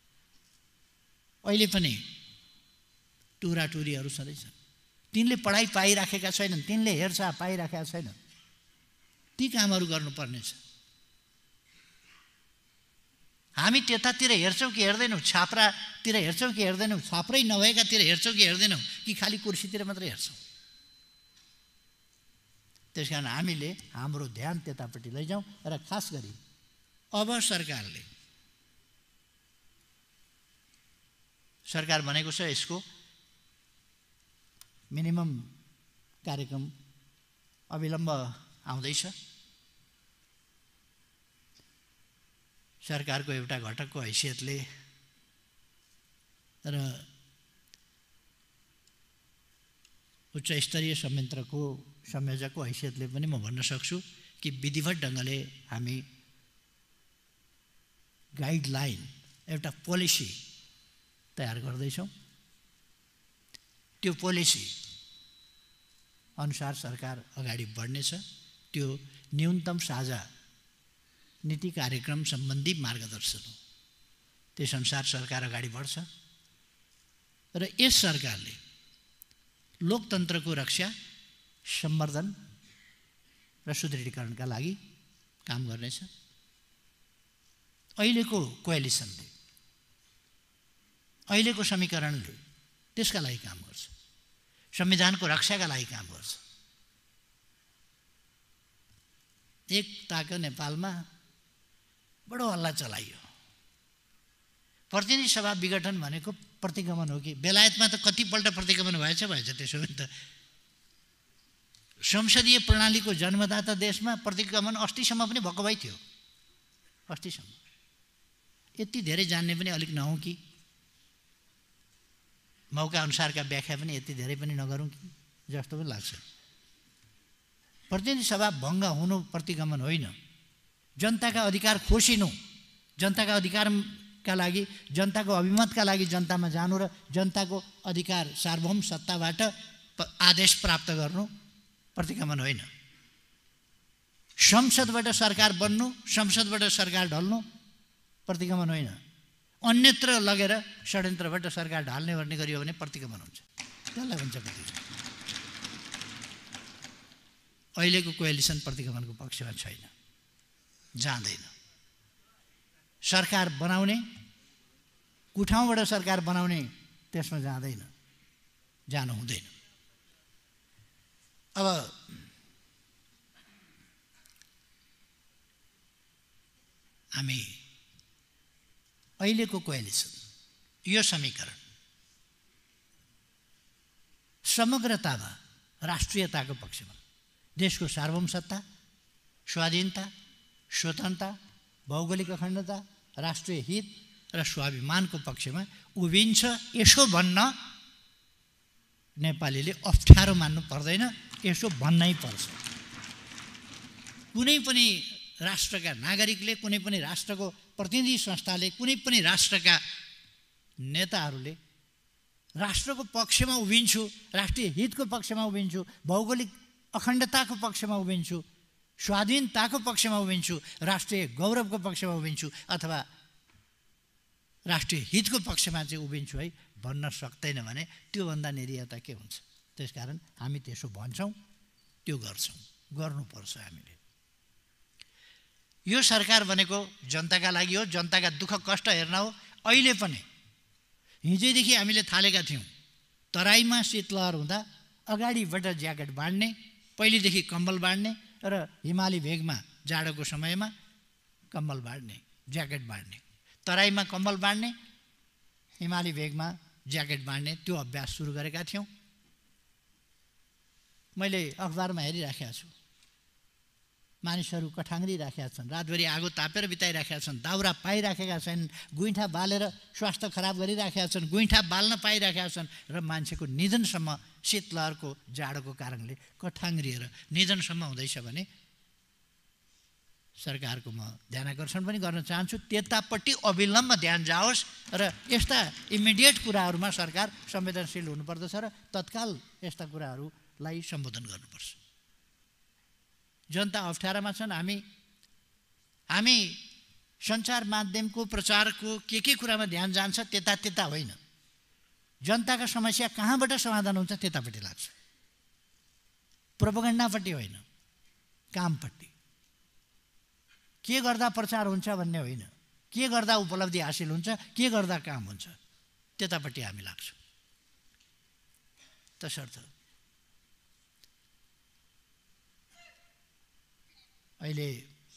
अहिले पनि टुरा टुरीहरू छँदैछन्। तिनले पढाइ पाइराखेका छैनन्, तिनले हेरचाह पाइराखेका छैनन्। ती कामहरू गर्नुपर्नेछ। हामी त्यतातिर हेर्छौँ कि हेर्दैनौँ, छाप्रातिर हेर्छौँ कि हेर्दैनौँ, छाप्रै नभएकातिर हेर्छौँ कि हेर्दैनौँ, कि खालि कुर्सीतिर मात्रै हेर्छौँ। त्यस कारण हामीले हाम्रो ध्यान त्यतापट्टि लैजाउँ। र खास गरी अब सरकारले सरकार भनेको छ यसको मिनिमम कार्यक्रम अविलम्ब आउँदैछ। सरकारको एउटा घटकको हैसियतले र उच्च स्तरीय संयन्त्रको संयोजकको हैसियतले पनि म भन्न सक्छु कि विधिवत ढङ्गले हामी गाइडलाइन, एउटा पोलिसी तयार गर्दैछौँ। त्यो पोलिसी अनुसार सरकार अगाडि बढ्नेछ। त्यो न्यूनतम साझा नीति कार्यक्रम सम्बन्धी मार्गदर्शन हो। त्यसअनुसार सरकार अगाडि बढ्छ र यस सरकारले लोकतन्त्रको रक्षा, सम्वर्धन र सुदृढीकरणका लागि काम गर्नेछ। अहिलेको कोएलिसनले, अहिलेको समीकरणले त्यसका लागि काम गर्छ, संविधानको रक्षाका लागि काम गर्छ। एकताको नेपालमा बडो हल्ला चलाइयो। प्रतिनिधि सभा विघटन भनेको प्रतिगमन हो कि? बेलायतमा त कतिपल्ट प्रतिगमन भएछ भएछ त्यसो भने त संसदीय प्रणालीको जन्मदाता देशमा प्रतिगमन अस्तिसम्म पनि भएको भइ थियो। अस्तिसम्म यति धेरै जान्ने पनि अलिक नहौँ कि, मौका अनुसारका व्याख्या पनि यति धेरै पनि नगरौँ कि जस्तो पनि लाग्छ। प्रतिनिधि सभा भङ्ग हुनु प्रतिगमन होइन। जनताका अधिकार खोसिनु, जनताका अधिकारका लागि, जनताको अभिमतका लागि जनतामा जानु र जनताको अधिकार सार्वभौम सत्ताबाट आदेश प्राप्त गर्नु प्रतिगमन होइन। संसदबाट सरकार बन्नु, संसदबाट सरकार ढल्नु प्रतिगमन होइन। अन्यत्र लगेर षड्यन्त्रबाट सरकार ढाल्ने गर्ने गरियो भने प्रतिगमन हुन्छ। त्यसलाई भन्छ प्रतिगमन। अहिलेको कोएलिसन प्रतिगमनको पक्षमा छैन, जाँदैन। सरकार बनाउने, कुठाउँबाट सरकार बनाउने त्यसमा जाँदैन, जानु हुँदैन। अब हामी अहिलेको कोएलिसन, यो समीकरण समग्रतामा, राष्ट्रियताको पक्षमा, देशको सार्वभौमसत्ता, स्वाधीनता, स्वतन्त्रता, भौगोलिक अखण्डता, राष्ट्रिय हित र स्वाभिमानको पक्षमा उभिन्छ। यसो भन्न नेपालीले अप्ठ्यारो मान्नु पर्दैन, यसो भन्नै पर्छ। कुनै पनि राष्ट्रका नागरिकले, कुनै पनि राष्ट्रको प्रतिनिधि संस्थाले, कुनै पनि राष्ट्रका नेताहरूले राष्ट्रको पक्षमा उभिन्छु, राष्ट्रिय हितको पक्षमा उभिन्छु, भौगोलिक अखण्डताको पक्षमा उभिन्छु, स्वाधीनताको पक्षमा उभिन्छु, राष्ट्रिय गौरवको पक्षमा उभिन्छु अथवा राष्ट्रिय हितको पक्षमा चाहिँ उभिन्छु है भन्न सक्दैन भने त्योभन्दा निरीहता के हुन्छ? त्यसकारण हामी त्यसो भन्छौँ, त्यो गर्छौँ, गर्नुपर्छ हामीले। यो सरकार भनेको जनताका लागि हो, जनताका दुःख कष्ट हेर्न हो। अहिले पनि हिजोदेखि हामीले थालेका थियौँ, तराईमा शीतलहर हुँदा अगाडिबाट ज्याकेट बाँड्ने, पहिलेदेखि कम्बल बाँड्ने र हिमाली भेगमा जाडोको समयमा कम्बल बाँड्ने, ज्याकेट बाँड्ने, तराईमा कम्बल बाँड्ने, हिमाली भेगमा ज्याकेट बाँड्ने, त्यो अभ्यास सुरु गरेका थियौँ। मैले अखबारमा हेरिराखेका छु, मानिसहरू कठाङ्ग्री राखेका छन्, रातभरि आगो तापेर बिताइराखेका छन्, दाउरा पाइराखेका छन्, गुइँठा बालेर स्वास्थ्य खराब गरिराखेका छन्, गुइँठा बाल्न पाइराखेका छन् र मान्छेको निधनसम्म शीतलहरको जाडोको कारणले कठाङ्ग्रिएर निधनसम्म हुँदैछ भने सरकारको म ध्यान आकर्षण पनि गर्न चाहन्छु। त्यतापट्टि अविलम्ब ध्यान जाओस् र यस्ता इमिडिएट कुराहरूमा सरकार संवेदनशील हुनुपर्दछ र तत्काल यस्ता कुराहरूलाई सम्बोधन गर्नुपर्छ। जनता अप्ठ्यारामा छन्। हामी हामी सञ्चार माध्यमको प्रचारको के के कुरामा ध्यान जान्छ त्यता त्यता होइन, जनताका समस्या कहाँबाट समाधान हुन्छ त्यतापट्टि लाग्छ, प्रोपगन्डापट्टि होइन, कामपट्टि। के गर्दा प्रचार हुन्छ भन्ने होइन, के गर्दा उपलब्धि हासिल हुन्छ, के गर्दा काम हुन्छ त्यतापट्टि हामी लाग्छौँ। तसर्थ अहिले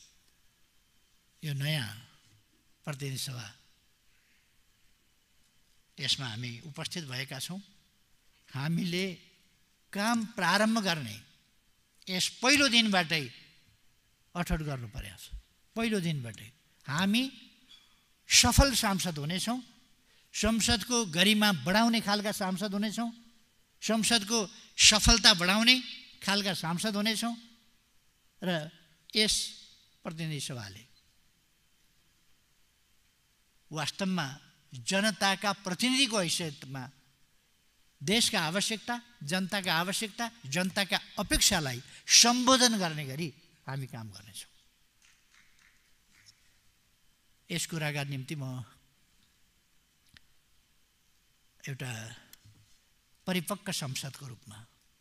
यो नयाँ प्रतिनिधि सभा यसमा हामी उपस्थित भएका छौँ। हामीले काम प्रारम्भ गर्ने यस पहिलो दिनबाटै अठोट गर्नु पर्यो। पहिलो दिनबाटै हामी सफल सांसद हुनेछौँ, संसदको गरिमा बढाउने खालका सांसद हुनेछौँ, संसदको सफलता बढाउने खालका सांसद हुनेछौँ र यस प्रतिनिधि सभाले वास्तवमा जनताका प्रतिनिधिको हैसियतमा देशका आवश्यकता, जनताका आवश्यकता, जनताका अपेक्षालाई सम्बोधन गर्ने गरी हामी काम गर्नेछौँ। यस कुराका निम्ति म एउटा परिपक्व संसदको रूपमा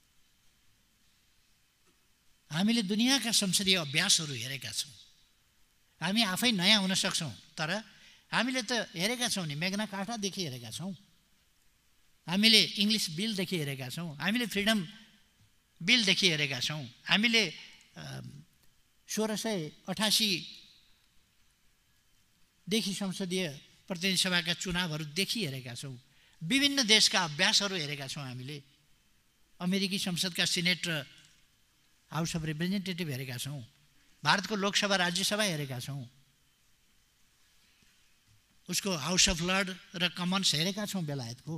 हामीले दुनियाँका संसदीय अभ्यासहरू हेरेका छौँ। हामी आफै नयाँ हुन सक्छौँ, तर हामीले त हेरेका छौँ नि, मेग्ना कार्टादेखि हेरेका छौँ, हामीले इङ्ग्लिस बिलदेखि हेरेका छौँ, हामीले फ्रिडम बिलदेखि हेरेका छौँ, हामीले सोह्र सय अठासीदेखि संसदीय प्रतिनिधि सभाका चुनावहरूदेखि हेरेका छौँ, विभिन्न देशका अभ्यासहरू हेरेका छौँ, हामीले अमेरिकी संसदका सिनेट र हाउस अफ रिप्रेजेन्टेटिभ हेरेका छौँ, भारतको लोकसभा राज्यसभा हेरेका छौँ, उसको हाउस अफ लर्ड र कमन्स हेरेका छौँ बेलायतको।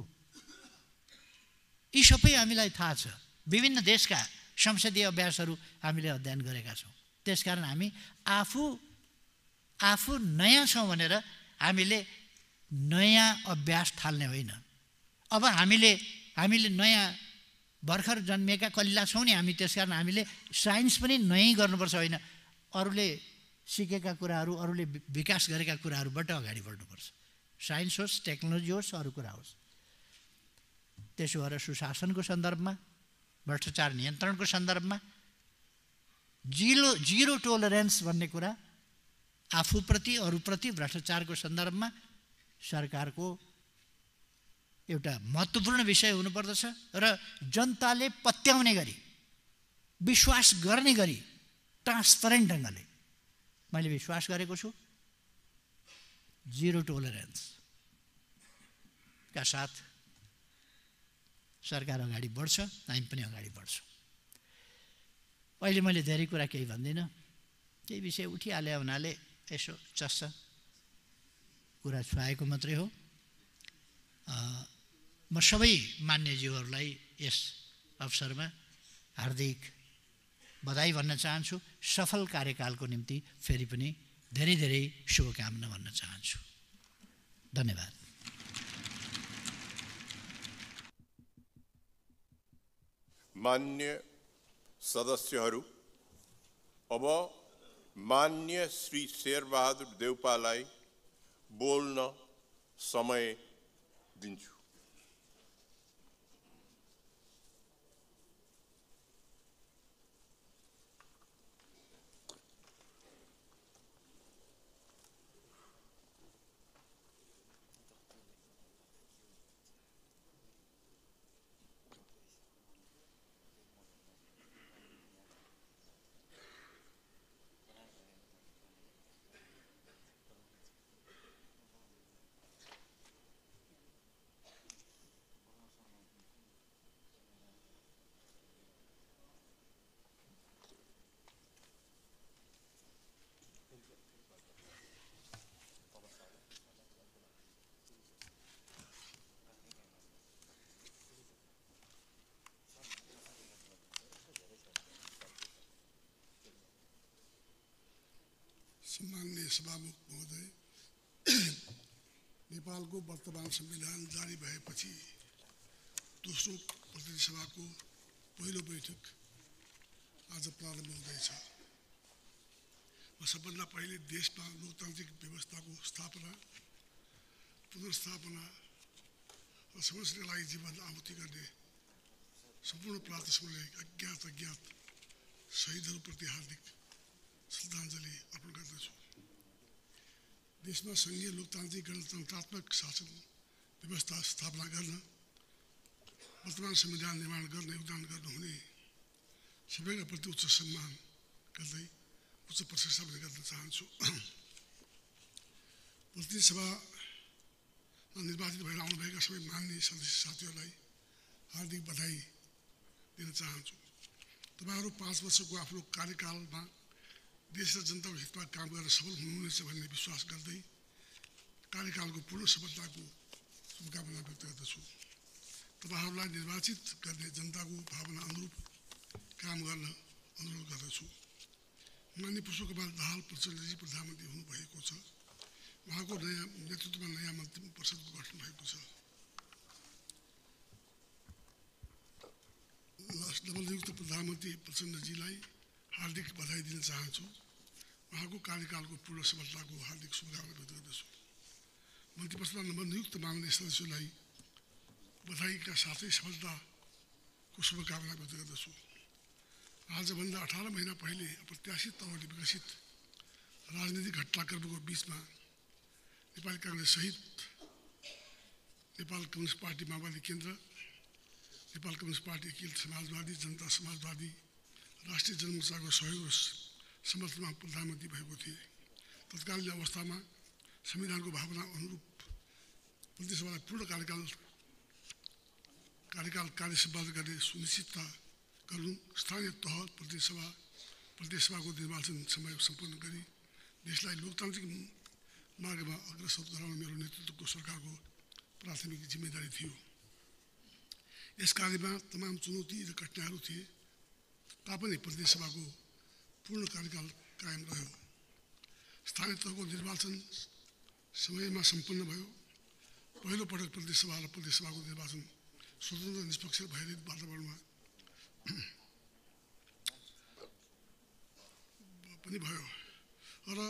यी सबै हामीलाई थाहा छ, विभिन्न देशका संसदीय अभ्यासहरू हामीले अध्ययन गरेका छौँ। त्यसकारण हामी आफू आफू नयाँ छौँ भनेर हामीले नयाँ अभ्यास थाल्ने होइन। अब हामीले हामीले नयाँ भर्खर जन्मिएका कलिला छौँ नि हामी, त्यसकारण हामीले साइन्स पनि नयाँ गर्नुपर्छ होइन, अरूले सिकेका कुराहरू, अरूले विकास गरेका कुराहरूबाट अगाडि बढ्नुपर्छ। साइन्स होस्, टेक्नोलोजी होस्, अरू कुरा होस्। त्यसो भएर सुशासनको सन्दर्भमा, भ्रष्टाचार नियन्त्रणको सन्दर्भमा जिरो जिरो टोलरेन्स भन्ने कुरा आफूप्रति, अरूप्रति भ्रष्टाचारको सन्दर्भमा सरकारको एउटा महत्त्वपूर्ण विषय हुनुपर्दछ र जनताले पत्याउने गरी, विश्वास गर्ने गरी, ट्रान्सपरेन्ट ढङ्गले मैले विश्वास गरेको छु जिरो टोलरेन्सका साथ सरकार अगाडि बढ्छ, हामी पनि अगाडि बढ्छौँ। अहिले मैले धेरै कुरा केही भन्दिनँ, केही विषय उठिहाल्यो हुनाले यसो चस्छ कुरा छुवाएको मात्रै हो। म सबै मान्यज्यूहरूलाई यस अवसरमा हार्दिक बधाई भन्न चाहन्छु। सफल कार्यकालको निम्ति फेरि पनि धेरै धेरै शुभकामना भन्न चाहन्छु। धन्यवाद। मान्य सदस्यहरू, अब मान्य श्री शेरबहादुर देउपालाई बोल्न समय दिन्छु। सम्माननीय सभामुख महोदय, नेपालको वर्तमान संविधान जारी भएपछि दोस्रो प्रतिनिधि सभाको पहिलो बैठक आज प्रारम्भ हुँदैछ। म सबभन्दा पहिले देशमा लोकतान्त्रिक व्यवस्थाको स्थापना, पुनर्स्थापना र समस्याका लागि जीवन आहुति गर्ने सम्पूर्ण प्रान्त समूहलाई अज्ञात अज्ञात शहीदहरूप्रति हार्दिक श्रद्धाञ्जली अर्पण गर्दछु। देशमा सङ्घीय लोकतान्त्रिक गणतन्त्रात्मक शासन व्यवस्था स्थापना गर्न, वर्तमान संविधान निर्माण गर्न योगदान गर्नुहुने सबैका प्रति उच्च सम्मान गर्दै उच्च प्रशंसा पनि गर्न चाहन्छु। प्रतिनिधि सभामा निर्वाचित भएर आउनुभएका सबै मान्य सदस्य साथीहरूलाई हार्दिक बधाई दिन चाहन्छु। तपाईँहरू पाँच वर्षको आफ्नो कार्यकालमा देश र जनताको हितमा काम गर्न सफल हुनुहुनेछ भन्ने विश्वास गर्दै कार्यकालको पूर्ण सफलताको शुभकामना व्यक्त गर्दछु। तपाईँहरूलाई निर्वाचित गर्ने जनताको भावना अनुरूप काम गर्न अनुरोध गर्दछु। माननीय पुष्पकमल दाहाल प्रचण्डजी प्रधानमन्त्री हुनुभएको छ। उहाँको नयाँ नेतृत्वमा नयाँ मन्त्री परिषदको गठन भएको छ। नवनियुक्त प्रधानमन्त्री प्रचण्डजीलाई हार्दिक बधाई दिन चाहन्छु। उहाँको कार्यकालको पूर्ण सफलताको हार्दिक शुभकामना व्यक्त गर्दछु। मन्त्री परिषदमा नवनियुक्त माननीय सदस्यलाई बधाईका साथै सफलताको शुभकामना व्यक्त गर्दछु। आजभन्दा अठार महिना पहिले अप्रत्याशित तवरले विकसित राजनीतिक घटनाक्रमको बिचमा नेपाली काङ्ग्रेस सहित नेपाल कम्युनिस्ट पार्टी माओवादी केन्द्र, नेपाल कम्युनिस्ट पार्टी अखिल समाजवादी, जनता समाजवादी, राष्ट्रिय जनमोर्चाको सहयोग र समर्थनमा प्रधानमन्त्री भएको थिए। तत्कालीन अवस्थामा संविधानको भावना अनुरूप प्रतिनिधि सभालाई पूर्ण कार्यकाल कार्यकाल कार्य सम्पादन गर्ने सुनिश्चितता गर्नु, स्थानीय तह प्रतिनिधि सभा प्रतिनिधि सभाको निर्वाचन समय सम्पन्न गरी देशलाई लोकतान्त्रिक मार्गमा अग्रसर गराउन मेरो नेतृत्वको सरकारको प्राथमिक जिम्मेदारी थियो। यस कार्यमा तमाम चुनौती र कठिनाइहरू थिए तापनि प्रतिनिधि सभाको पूर्ण कार्यकाल कायम रह्यो। स्थानीय तहको निर्वाचन समयमा सम्पन्न भयो। पहिलो पटक प्रतिनिधि सभा र प्रतिनिधि सभाको निर्वाचन स्वतन्त्र निष्पक्ष भयरहित वातावरणमा पनि भयो र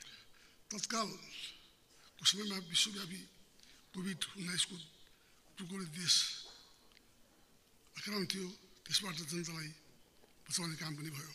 तत्कालको समयमा विश्वव्यापी कोभिड उन्नाइसको टुकुरे देश आक्रामक थियो। त्यसबाट जनतालाई बचाउने काम पनि भयो।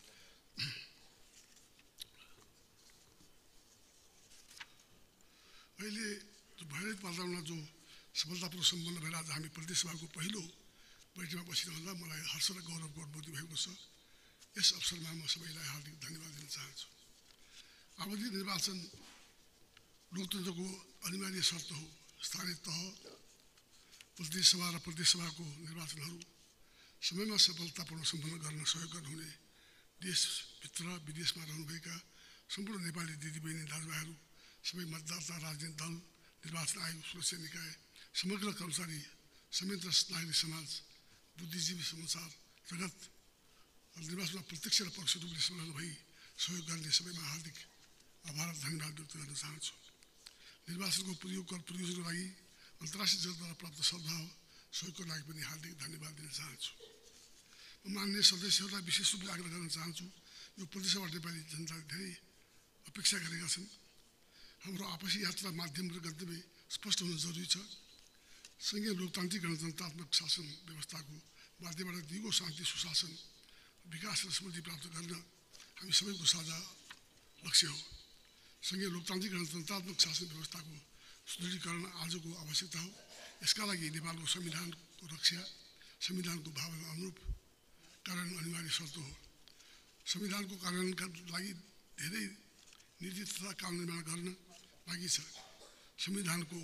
अहिले जो भयरहित वातावरणमा जो सफलतापूर्वक सम्पन्न भएर आज हामी प्रतिनिधि सभाको पहिलो बैठकमा बसिरहँदा मलाई हर्ष र गौरवको अनुभूति भएको छ। यस अवसरमा म सबैलाई हार्दिक धन्यवाद दिन चाहन्छु। आवधिक निर्वाचन लोकतन्त्रको अनिवार्य शर्त हो। स्थानीय तह प्रदेश सभा र प्रदेश सभाको निर्वाचनहरू समयमा सफलतापूर्ण सम्पन्न गर्न सहयोग गर्नुहुने देशभित्र विदेशमा रहनुभएका सम्पूर्ण नेपाली दिदीबहिनी दाजुभाइहरू, सबै मतदाता, राजनीतिक दल, निर्वाचन आयोग, सुरक्षा निकाय, समग्र कर्मचारी समेत नागरिक समाज, बुद्धिजीवी समाचार जगत निर्वाचनमा प्रत्यक्ष र परोक्ष रूपले संलग्न भई सहयोग गर्ने सबैमा हार्दिक आभार र धन्यवाद व्यक्त गर्न चाहन्छु। निर्वाचनको प्रयोगकर प्रयोजनको लागि अन्तर्राष्ट्रिय जगतद्वारा प्राप्त सद्भाव सहयोगको लागि पनि हार्दिक धन्यवाद दिन चाहन्छु। म मान्य सदस्यहरूलाई विशेष रूपले आग्रह गर्न चाहन्छु, यो प्रदेशबाट नेपाली जनताले धेरै अपेक्षा गरेका छन्। हाम्रो आपसी यात्रा माध्यम र गन्तव्य स्पष्ट हुन जरुरी छ। सङ्घीय लोकतान्त्रिक गणतन्त्रात्मक शासन व्यवस्थाको माध्यमबाट दिगो शान्ति, सुशासन, विकास र समृद्धि प्राप्त गर्न हामी सबैको साझा लक्ष्य हो। सङ्घीय लोकतान्त्रिक गणतन्त्रात्मक शासन व्यवस्थाको सुदृढीकरण आजको आवश्यकता हो। यसका लागि नेपालको संविधानको रक्षा, संविधानको भावना अनुरूप कार्यान्वयन अनिवार्य शर्त हो। संविधानको कार्यान्वयनका लागि धेरै नीति तथा कानुन निर्माण गर्न बाँकी छ। संविधानको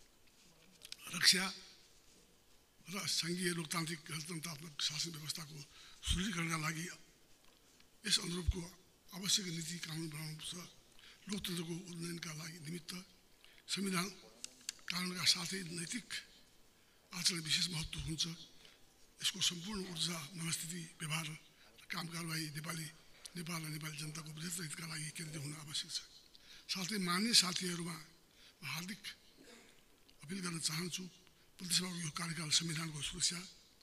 रक्षा र सङ्घीय लोकतान्त्रिक गणतन्त्रात्मक शासन व्यवस्थाको सुदृढीकरणका लागि यस अनुरूपको आवश्यक नीति कानुन बनाउनुपर्छ। लोकतन्त्रको उन्नयनका लागि निमित्त संविधान कानुनका साथै नैतिक आचरण विशेष महत्त्व हुन्छ। यसको सम्पूर्ण ऊर्जा, मनस्थिति, व्यवहार र काम कारबाही नेपाली नेपाल र नेपाली जनताको बृहत्तर हितका लागि केन्द्रित हुन आवश्यक छ। साथै मान्य साथीहरूमा म हार्दिक अपिल गर्न चाहन्छु, प्रदेशसभाको यो कार्यकाल संविधानको सुरक्षा,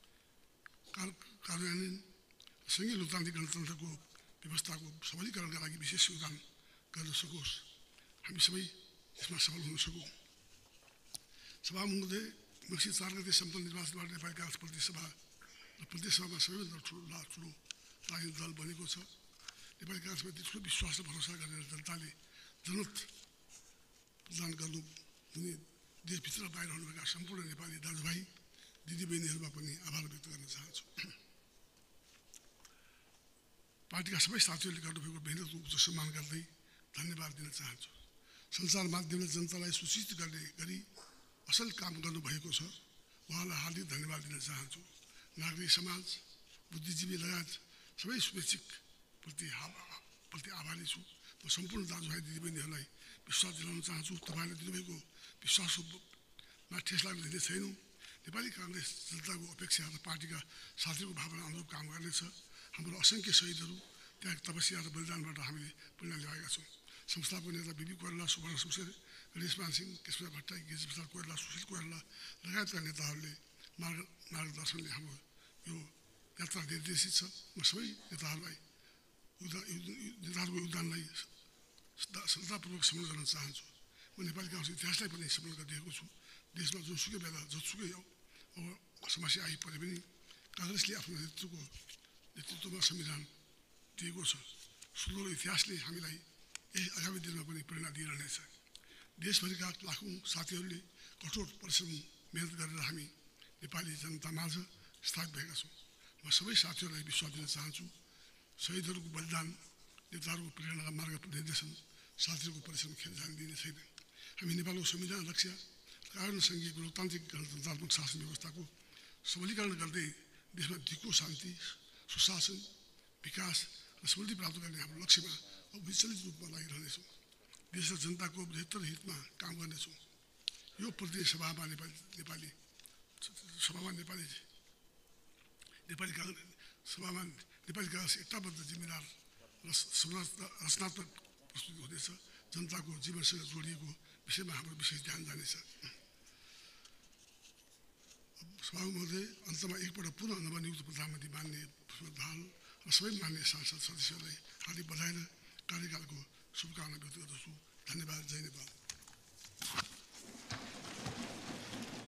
कार्यान्वयन, सङ्घीय लोकतान्त्रिक गणतन्त्रको व्यवस्थाको सबलीकरणका लागि विशेष योगदान गर्न सकोस्। हामी सबै यसमा सफल हुन सकौँ। सभामुखले मक्सिर चार गते सम्पन्न निर्वाचनबाट नेपाली काङ्ग्रेस प्रदेश सभा र प्रदेश सभामा सबैभन्दा ठुलो ठुलो राजनीतिक दल बनेको छ। नेपाली काङ्ग्रेसप्रति ठुलो विश्वास र भरोसा गरेर जनताले जनमत प्रदान गर्नु हुने देशभित्र बाहिर रहनुभएका सम्पूर्ण नेपाली दाजुभाइ दिदीबहिनीहरूमा पनि आभार व्यक्त गर्न चाहन्छु। पार्टीका सबै साथीहरूले गर्नुभएको मेहनतको उच्च सम्मान गर्दै धन्यवाद दिन चाहन्छु। सञ्चार माध्यमले जनतालाई सूचित गर्ने गरी असल काम गर्नुभएको छ, उहाँलाई हार्दिक धन्यवाद दिन चाहन्छु। नागरिक समाज, बुद्धिजीवी लगायत सबै शुभेच्छुक प्रति प्रति आभारी छु। म सम्पूर्ण दाजुभाइ दिदीबहिनीहरूलाई विश्वास दिलाउन चाहन्छु, तपाईँहरूले दिनुभएको विश्वासमा ठेस लाग्न दिने छैनौँ। नेपाली काङ्ग्रेस जनताको अपेक्षा र पार्टीका साथीहरूको भावना अनुरूप काम गर्नेछ। हाम्रो असङ्ख्य शहीदहरू, त्याग, तपस्या र बलिदानबाट हामीले प्रेरणा ल्याएका छौँ। संस्थापक नेता बिबी कोइराला, सुवर्ण सुमशेर, गणेशमान सिंह, कृष्ण भट्टराई, गिरिजा प्रसाद कोइराला, सुशील कोइराला लगायतका नेताहरूले मार्ग मार्गदर्शनले हाम्रो यो यात्रा निर्देशित छ। म सबै नेताहरूलाई नेताहरूको योगदानलाई श्रद्धापूर्वक स्मरण गर्न चाहन्छु। म नेपाली काङ्ग्रेसको इतिहासलाई पनि स्मरण गरिदिएको छु। देशमा जुनसुकै बेला जतिसुकै अब समस्या आइपरे पनि काङ्ग्रेसले आफ्नो नेतृत्वको नेतृत्वमा संविधान दिएको छ। सुदूर इतिहासले हामीलाई यही आगामी दिनमा पनि प्रेरणा दिइरहनेछ। देशभरिका लाखौँ साथीहरूले कठोर परिश्रम मेहनत गरेर हामी नेपाली जनतामाझ स्थापित भएका छौँ। म सबै साथीहरूलाई विश्वास दिन चाहन्छु, शहीदहरूको बलिदान, नेताहरूको प्रेरणा र मार्ग निर्देशन, साथीहरूको परिश्रम खेल जान दिने छैन। हामी नेपालको संविधान रक्षा, कार्यान्वयन, सङ्घीय लोकतान्त्रिक गणतन्त्रात्मक शासन व्यवस्थाको सबलीकरण गर्दै देशमा दिगो शान्ति, सुशासन, विकास र समृद्धि प्राप्त गर्ने हाम्रो लक्ष्यमा विचलित रूपमा लागिरहनेछौँ। देश र जनताको बृहत्तर हितमा काम गर्नेछौँ। यो प्रदेश सभामा नेपाली नेपाली सभामा नेपाली नेपाली काङ्ग्रेस सभामा नेपाली काङ्ग्रेस एकताबद्ध जिम्मेदार र रचनात्मक प्रस्तुति हुनेछ। जनताको जीवनसँग जोडिएको विषयमा हाम्रो विशेष ध्यान जानेछ। सभामुख महोदय, अन्तमा एकपल्ट पुनः नवनियुक्त प्रधानमन्त्री मान्य दाहाल र सबै मान्य सांसद सदस्यहरूलाई हार्दिक बधाई र कार्यकालको शुभकामना व्यक्त गर्दछु। धन्यवाद। जय नेपाल।